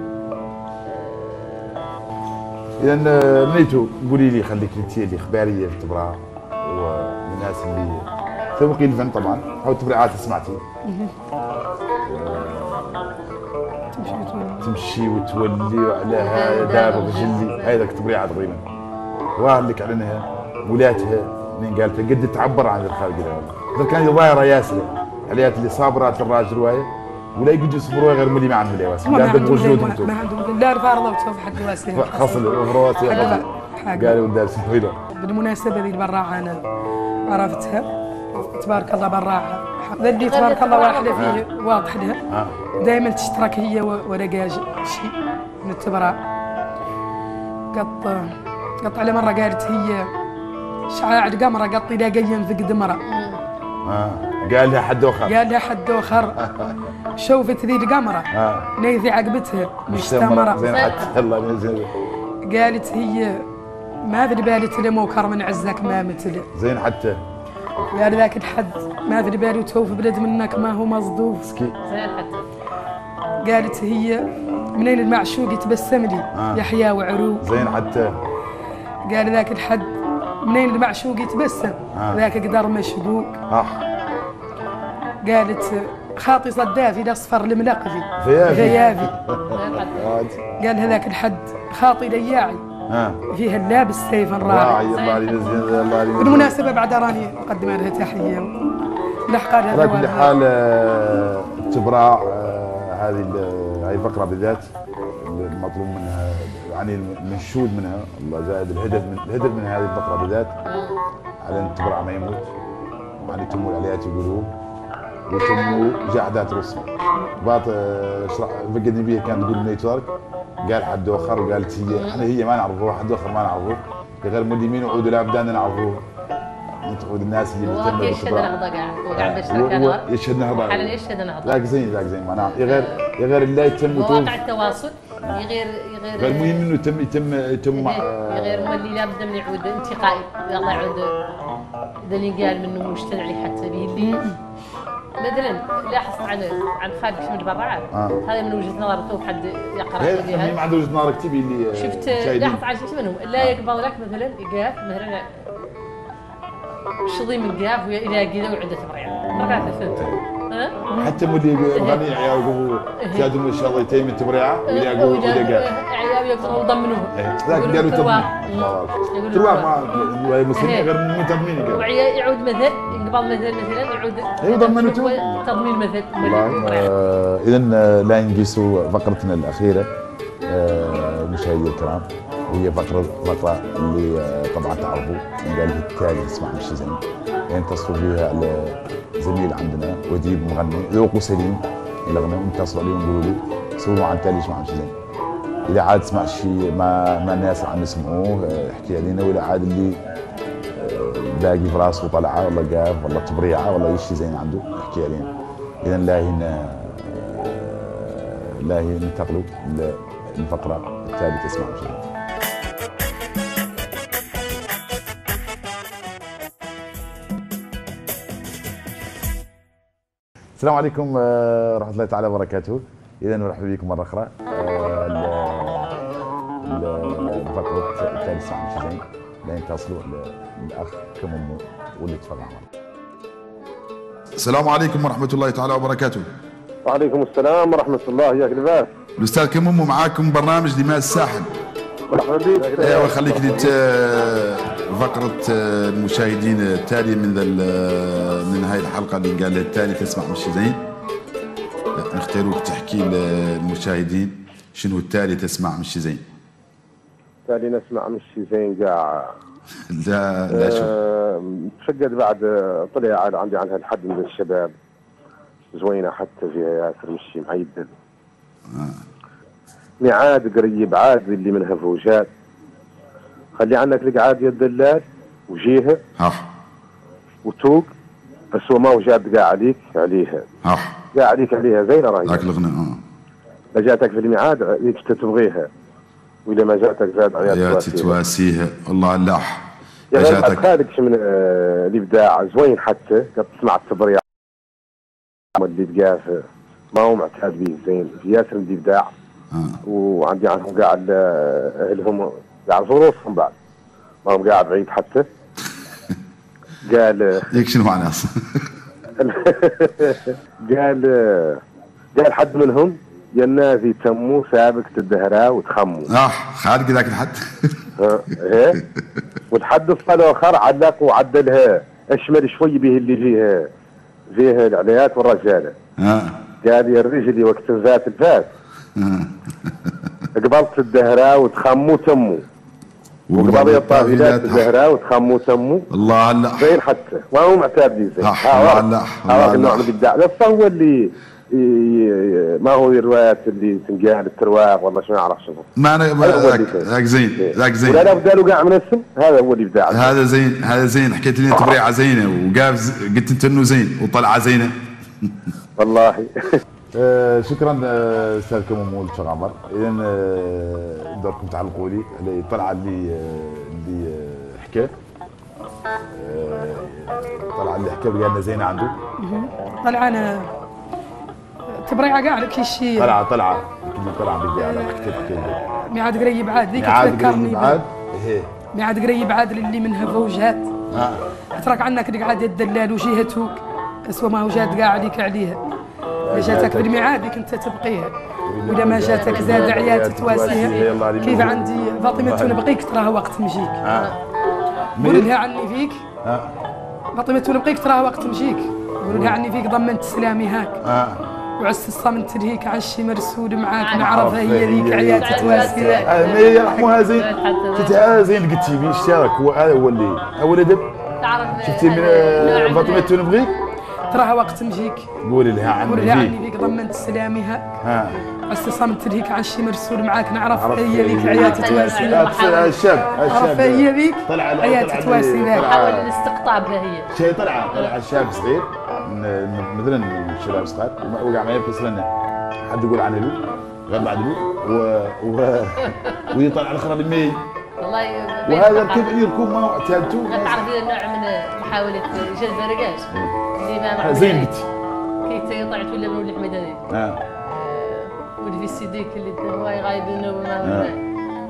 اذا منيتو قولي لي خليك انت اللي اخباريه في التبرع ومن الناس اللي سوقي الفن طبعا او التبرعات سمعتي تمشي وتولي وعلى هذا دابغ جلي هذاك تبريعه تقريبا وهلك عليها ولاتها من قالتها قد تعبر عن الخالق هذا كان ظاهره ياسر عليات اللي صابرات الراجل روايه ولا يقدروا يصبروا غير ملي ما عندهم اليواس ما عندهم وجود ما عندهم لا رفارضه وتشوف حد واسع خاصه الافرات قالوا دارس ويلا بالمناسبه ذي البراعه انا عرفتها تبارك الله براعه ذي تبارك الله واحده فيه واضح لها دائما تشترك هي ورقاج شيء من التبرع قط قط على مره قالت هي شعاع قمره قط اذا قيم فقد مره اه قال لها حد اخر قال لها حد اخر شوفت ذي القمره اه نيثي عقبتها مستمره زين حتى الله يجزاك قالت هي ما في بالي تلموكر من عزك ما مثله زين حتى قال ذاك الحد ما في بالي وتوف بلد منك ما هو مصدوف زين حتى قالت هي منين المعشوق يتبسم لي آه. يحيى وعروق زين حتى قال ذاك الحد منين المعشوق يتبسم آه. ذاك قدر مشقوق اه قالت خاطي صدافي الاصفر الملقفي غيافي غيافي قال هذاك الحد خاطي لياعي اه فيها اللابس سيف الراعي الله يجزيه الله يجزيه بالمناسبه بعد راني مقدمه لها تحيه ولحقا لها على كل حال التبرع هذه هذه الفقره بالذات المطلوب منها يعني المنشود منها الله زائد الهدف من الهدف من هذه الفقره بالذات على ان التبرع ما يموت وعن تمول عليات القلوب وتمو جعدات رسم باط فقدني بيه كان تقول مني تارك قال حد اخر وقالت هي احنا هي ما نعرفه حد اخر ما نعرفه غير مدمين وعود لا بدانا نعرفه نتعود الناس اللي مهتمه بالتبرع هو قاعد هو قاعد بيشترك هذا يشهد نهضه حالا يشهد نهضه ذاك زين ذاك زين معناها غير غير لا يتم مواقع التواصل غير غير غير المهم انه يتم يتم يتم غير اللي لابد من يعود انتقائي الله يعود اذا اللي قال منه مجتمع لي حتى به اللي مثلا لاحظت عن عن خالد من البراعات آه. هذا من وجهه نظرته حد يقرا فيها ما عنده وجهه نظر اكتبي اللي شفت لاحظت عن شيء منهم لا يقبل لك مثلا قاف مثلا شظي من قاف والى كذا وعنده تبريع مرات فهمت حتى مولي غني عياقو كادوا ما شاء الله يتيم التبريعه ويلاقوا ويلاقوا عيال يقدروا يضمنوه ذاك قالوا تضمين تروى ما المسلمين غير من تضمين قالوا يعود مثل يقبل مثل مثلا يعود يضمنوا تضمين مثل اذا لا نقيسوا فقرتنا الاخيره مشاهدي الكرام وهي فقره فقره اللي طبعا تعرفوا قال التالي اسمع مش زين ينتصروا فيها على زميل عندنا وديب مغني ذوقه سليم الاغنيه نتصلوا عليه ونقولوا له سولوا عن تالي اسمع مش زين اذا عاد سمع شيء ما ما الناس عم يسمعوه احكي لنا ولا عاد اللي باقي في راسه طلعه ولا قاف ولا تبريعه ولا شيء زين عنده احكي لنا اذا لا هنا لا هنا ننتقلوا للفقره الثالثه اسمع مش زين. السلام عليكم ورحمة الله تعالى وبركاته. إذا مرحبا بكم مرة أخرى لفقرة الثالث اسمع مش زين لين تصلوا للأخ كممو واللي تفضل معنا. السلام عليكم ورحمة الله تعالى وبركاته. وعليكم السلام ورحمة الله ياك لباس. الأستاذ كممو معاكم برنامج دماء الساحل. مرحبا بك. ايوه خليك فقرة المشاهدين التالية من من هاي الحلقة اللي قال التالي تسمع مش زين. نختاروك تحكي للمشاهدين شنو التالي تسمع مش زين. التالي نسمع مش زين قاع لا لا شو تفقد بعد طلع عندي عنها الحد من الشباب زوينة حتى فيها ياسر مشي معيدل آه. ميعاد قريب عاد اللي منها فوجات خلي عنك لك عاد يا الدلال وجيها ها وتوق بس هو ما هو جاد قاع عليك عليها ها قاع عليك عليها زينه راهي ذاك الاغنيه اه ما جاتك في الميعاد انت تبغيها واذا ما جاتك زاد عيات تواسيها والله لاح يا جاتك خالك من آه الابداع زوين حتى قد تسمع التبريع اللي تقافه ما هو معتاد به زين في ياسر من الابداع آه. وعندي عنهم قاعد اهلهم قاعد في رؤوسهم بعد ما هم قاعد بعيد حتى قال هيك شنو معناه اصلا؟ قال قال حد منهم يا النازي تمو سابك تدهرا وتخمو اه خالق ذاك الحد ها ايه والحد الاخر علق وعدلها اشمل شوي به اللي فيها فيها العليات والرجاله اه قال يا الرجل وقت ذات الفاس قبلت الدهرا وتخمو تمو وقبل الطاغيات الدهرا وتخمو تمو الله الله زين حتى ما هو معتاد لي زين الله الله هذا النوع من الابداع بس هو اللي ما هو الروايات اللي تنقال الترواق والله شو نعرف شنو ما انا ذاك زين ذاك زين ولا بدالوا قاع من السم هذا هو الابداع هذا زين هذا زين حكيت لي تبريعه زينه وقاف قلت انت انه زين وطلعه زينه والله آه شكرا استاذ كممو الشغامر. اذا آه دوركم تعلقوا لي على الطلعه اللي آه اللي آه حكى آه الطلعه اللي حكى قال لنا زينه عنده طلعنا تبريعه قاع لك شيء طلعه طلعه اللي طلعه بدي على كتب كذا ميعاد قريب عاد ذيك تذكرني ميعاد ايه ميعاد قريب عاد اللي منها فوجات اه اترك عنك لك عاد الدلال وجهتك اسوى ما هو جات قاع عليك عليها إذا جاتك في الميعاد كنت تبقيها وإذا ما جاتك زاد عيات تواسيها كيف عندي فاطمة نبقيك تراها وقت مجيك قول لها عني فيك فاطمة نبقيك تراها وقت مجيك قول لها عني فيك ضمنت سلامي هاك وعس الصمت تلهيك عشي مرسول معاك نعرفها هي ذيك عيات تواسيها هي يرحموها زين شفتها زين قلتي بين اشتراك هو هذا هو اللي اول ادب شفتي من فاطمة نبغيك تراها وقت مجيك قولي لها عني قولي لها عني فيك ضمنت سلامها ها عسى صمت تلهيك عشي مرسول معاك نعرف هي ذيك عيات تواسيها الشاب الشاب هي ذيك عيات تواسيها حاول الاستقطاب لها هي شيء طلع طلع الشاب صغير مثلا الشباب الصغار وقع ما يبكي لنا حد يقول عن له غير بعد له و و ويطلع الاخر المي والله وهذا كيف يركب ما اعتادته تعرف نوع من محاوله جلب رقاش اللي ما زين قلتي كي طلعت ولا من الحميد هذه اه واللي في السيديك اللي هو غايب لنا وما هو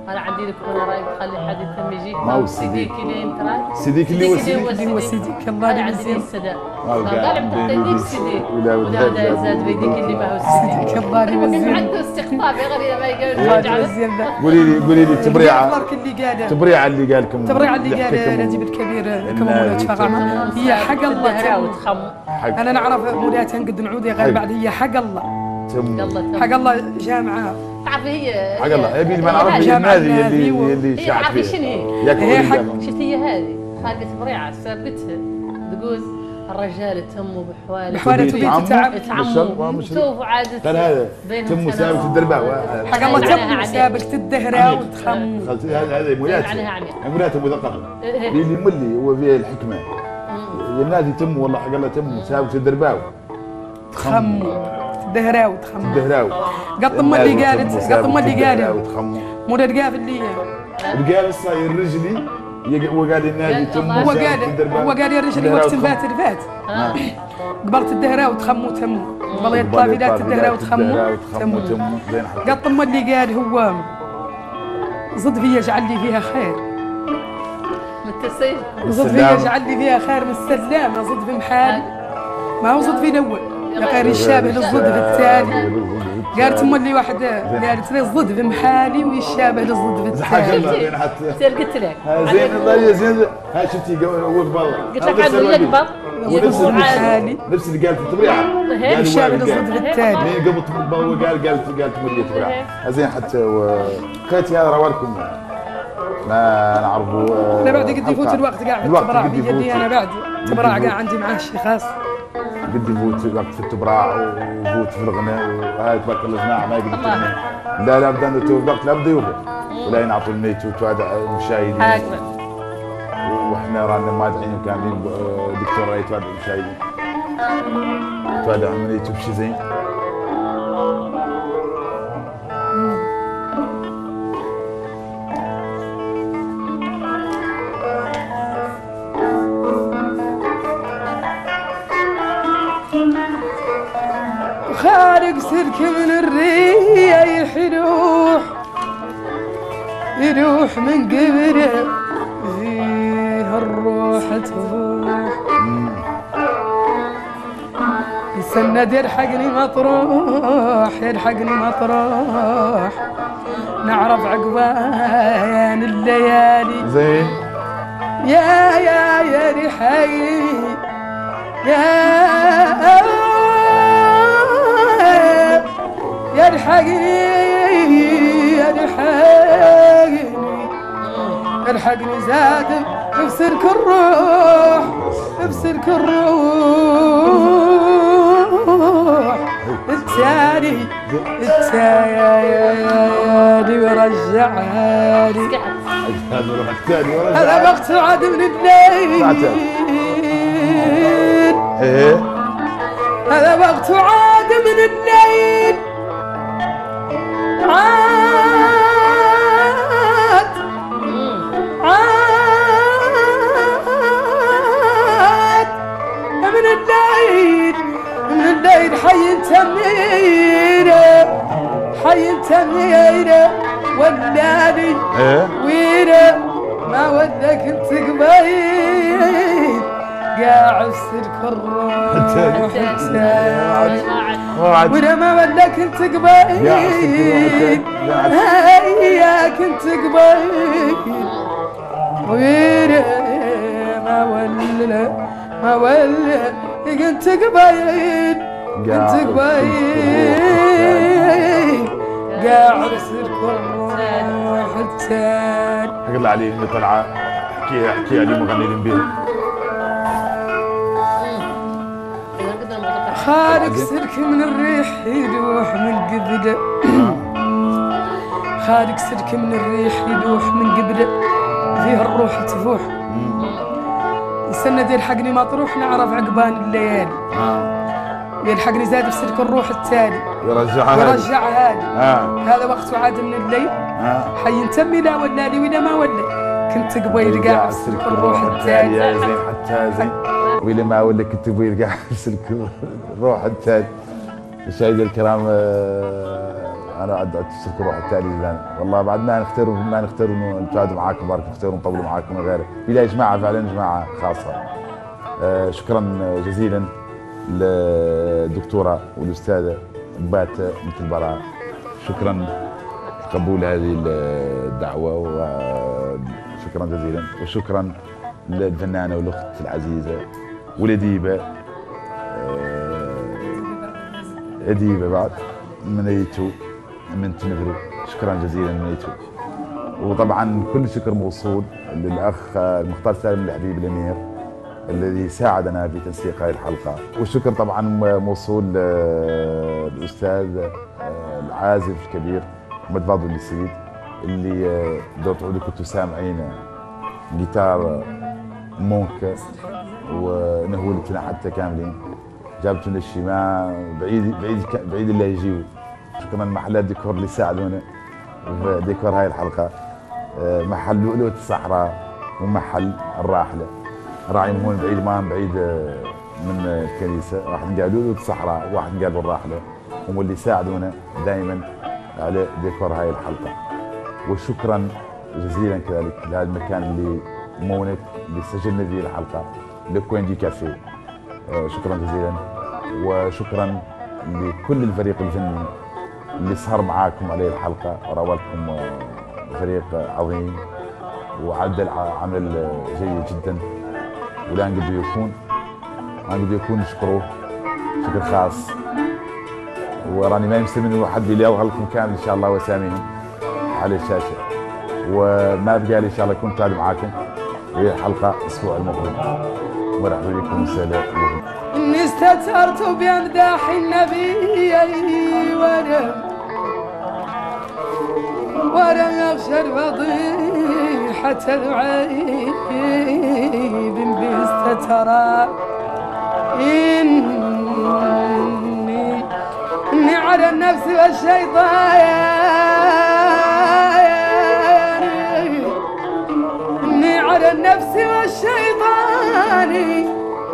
انا عندي لك انا رايك خلي حد يتم يجي ما هو سيديك اللي انت رايك سيديك اللي هو سيديك اللي هو سيديك الله انا عندي يجزيه السداء ما هو قال قاعد عبد يديك سيديك ولا ولا ولا زاد بيديك اللي ما هو سيديك سيديك الله المهم يجزيه عنده استقطاب يا غير ما يقول الله يرجع يجزيه ذا قولي لي قولي لي تبريعه الله اللي قاله تبريعه اللي قال لكم تبريع اللي قال يحكيكم نجيب الكبير إن كما مولاة فاطمه هي حق الله وتخم حق انا نعرف مولاتها نقد نعود يا غير بعد هي حق الله تم يلا تم حق الله جامعه تعرفي هي حق الله يبي ما هي نعرف هذه. هي جامعة النادي اللي النادي اللي هي شاعت تعرفي فيها شنو هي؟ ياك هي ولي حق- قال. شفت هي هذه خالقة بريعة سابتها تقول الرجال تموا بحواله بحواله تبي تبي تتعب تعموا مش توف عادة قال هذا بينهم تم تنافس. مسابقة الدرباء حق الله معناها تم عميق. سابقة الدهرة وتخم خلت هذا هذا مولات معناها عميق. مولات مثقفة إيه. اللي ملي هو فيه الحكمة النادي تم والله حق الله تم مسابقة الدرباء تخم الدهرة وتخم الدهراوي قط ما اللي قالت قط ما اللي قالت وتخموا مو القاف اللي القال الصاير رجلي يق- هو قال النادي تم هو مسابقة قال الدرباء. هو قال يا رجل الدهراوي وقت تخم. فات فات آه. قبلت الدهرة وتخم وتم قبل قبل الطافلات الدهرة الدهراء وتخم وتخموا وتم تم زين حركة. قط ما اللي قال هو صد فيا اجعل لي فيها خير متسيد صد فيا اجعل لي فيها خير من السلام صد في محال ما هو صد في الاول يا خير الشابه للصد في الثاني قالت ام اللي واحده قالت لي الصد في محالي والشابه للصد في حق الثاني الله زين حتى زين قلت لك ها زين الله يا زين هاي شفتي هو قبل قلت لك عاد ولا قبل ونفس يقول عاد محالي نفس اللي قال في التبريعه هيك قال الشابه واحد للصد قال. في الثاني مين قبل تبريعه هو قال قال قال تبريعه تبريعه زين حتى خيتي هذا روالكم ما نعرفوا انا بعد قد يفوت الوقت قاعد في الوقت التبراع قد يفوت. بيدي انا بعد التبراع يفوت. قاعد عندي معاه شي خاص قد يفوت الوقت في التبراع ويفوت في الغناء وهاي تبارك الله جماعه ما يقدر الله. يتكلم. لا لا بدا الوقت لا بده يوقف ولا ينعطوا الميت وتوادع المشاهدين هاكمل واحنا رانا مادعين وكاملين دكتور راي توادع المشاهدين توادع عمليته بشي زين خارق سلك من الريح يروح يروح من قبره فيه الروح تروح يسند يلحقني مطروح يلحقني مطروح نعرف عقبان الليالي زين يا يا يا ريحي يا يلحقني يلحقني يلحقني زاد بسلك الروح بسلك الروح التالي التالي ورجعني هذا روح الثاني ولا هذا وقت عاد من الليل ايه هذا وقت عاد من الليل عاد عاد من الليل من الليل حي تميره حي تميره ولاني ايه وينه ما ودك انت قبيل قاعد سلك الروح التالي وعد وانا ما ودك انت قبيل هياك انت قبيل وينه ما ولا ما ولا انت قبيل انت قبيل قاعد سلك الروح التالي حق الله عليه اللي طلع حكي حكي عليه مغني بها خالق سلك من الريح يلوح من قبله خالق سلك من الريح يلوح من قبله فيه الروح تفوح السند يلحقني مطروح نعرف عقبان الليالي يلحقني زاد بسلك الروح التالي يرجعها يرجع هادي اه هذا وقت عاد من الليل اه حي تمي لا ولا لي ولا ما ولا كنت قبيل قاعد سلك الروح التالي يا زين حتى زين وإلى ما ولا كنت بيرجع سلك الروح التالي مشاهدي الكرام آه، انا عاد تشكر روح التالي والله بعد ما نختار ما نختار نتفاعلوا معاكم بارك نختار نطولوا معاكم من غيره بلا جماعه فعلا جماعه خاصه. آه، شكرا جزيلا للدكتوره والاستاذه باتة مثل براء. شكرا لقبول هذه الدعوه وشكرا جزيلا وشكرا للفنانه والاخت العزيزه ولديبه أديبة بعد من ايتو من تنفري. شكرا جزيلا من ايتو. وطبعا كل شكر موصول للاخ المختار سالم الحبيب الامير الذي ساعدنا في تنسيق هذه الحلقه. والشكر طبعا موصول للاستاذ العازف الكبير محمد فاضل السيد اللي دور تعودوا كنتوا سامعين جيتار مونك ونهولتنا حتى كاملين. جابت لنا الشيء ما بعيد بعيد بعيد اللي يجيو. شكرا محلات ديكور اللي ساعدونا في ديكور هاي الحلقه. محل لؤلؤة الصحراء ومحل الراحله راعي هون بعيد ما بعيد من الكنيسه. راح نلقى لؤلؤة الصحراء وواحد نلقى بالراحله هم اللي ساعدونا دائما على ديكور هاي الحلقه. وشكرا جزيلا كذلك لهذا المكان اللي مونك اللي سجلنا فيه الحلقه لكوين دي كافيه. شكرا جزيلا وشكرا لكل الفريق الفني اللي سهر معاكم عليه الحلقه وروى لكم فريق عظيم وعد العمل جيد جدا ولا نقدر يكون ما نقدر يكون نشكروه شكر خاص. وراني ما يمسي منه حد اللي يظهر لكم كامل ان شاء الله واساميهم على الشاشه. وما بقى لي ان شاء الله يكون تالي معاكم وهي الحلقه الاسبوع المقبل. مرحبا بكم وسهلا بكم. إني استترت بأمداح النبي ورم ورم يغشى الفضيحة العيب باستترى. إني إني على النفس والشيطان إني على النفس والشيطان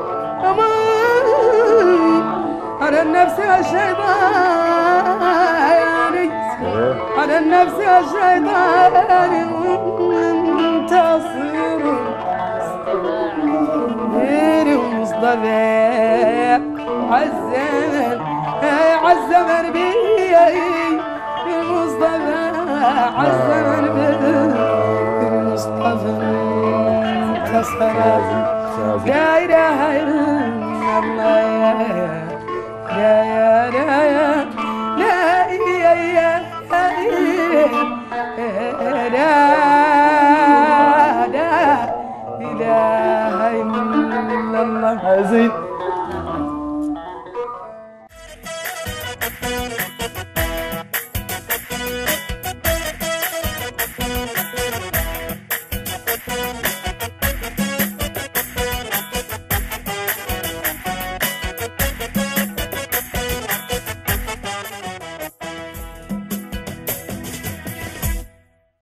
على النفس والشيطان على النفس والشيطان منتصر غير مصطفى عالزمن عالزمن بي المصطفى عالزمن بي المصطفى انتصر. لا إله إلا الله لا لا لا لا لا لا إله إلا الله.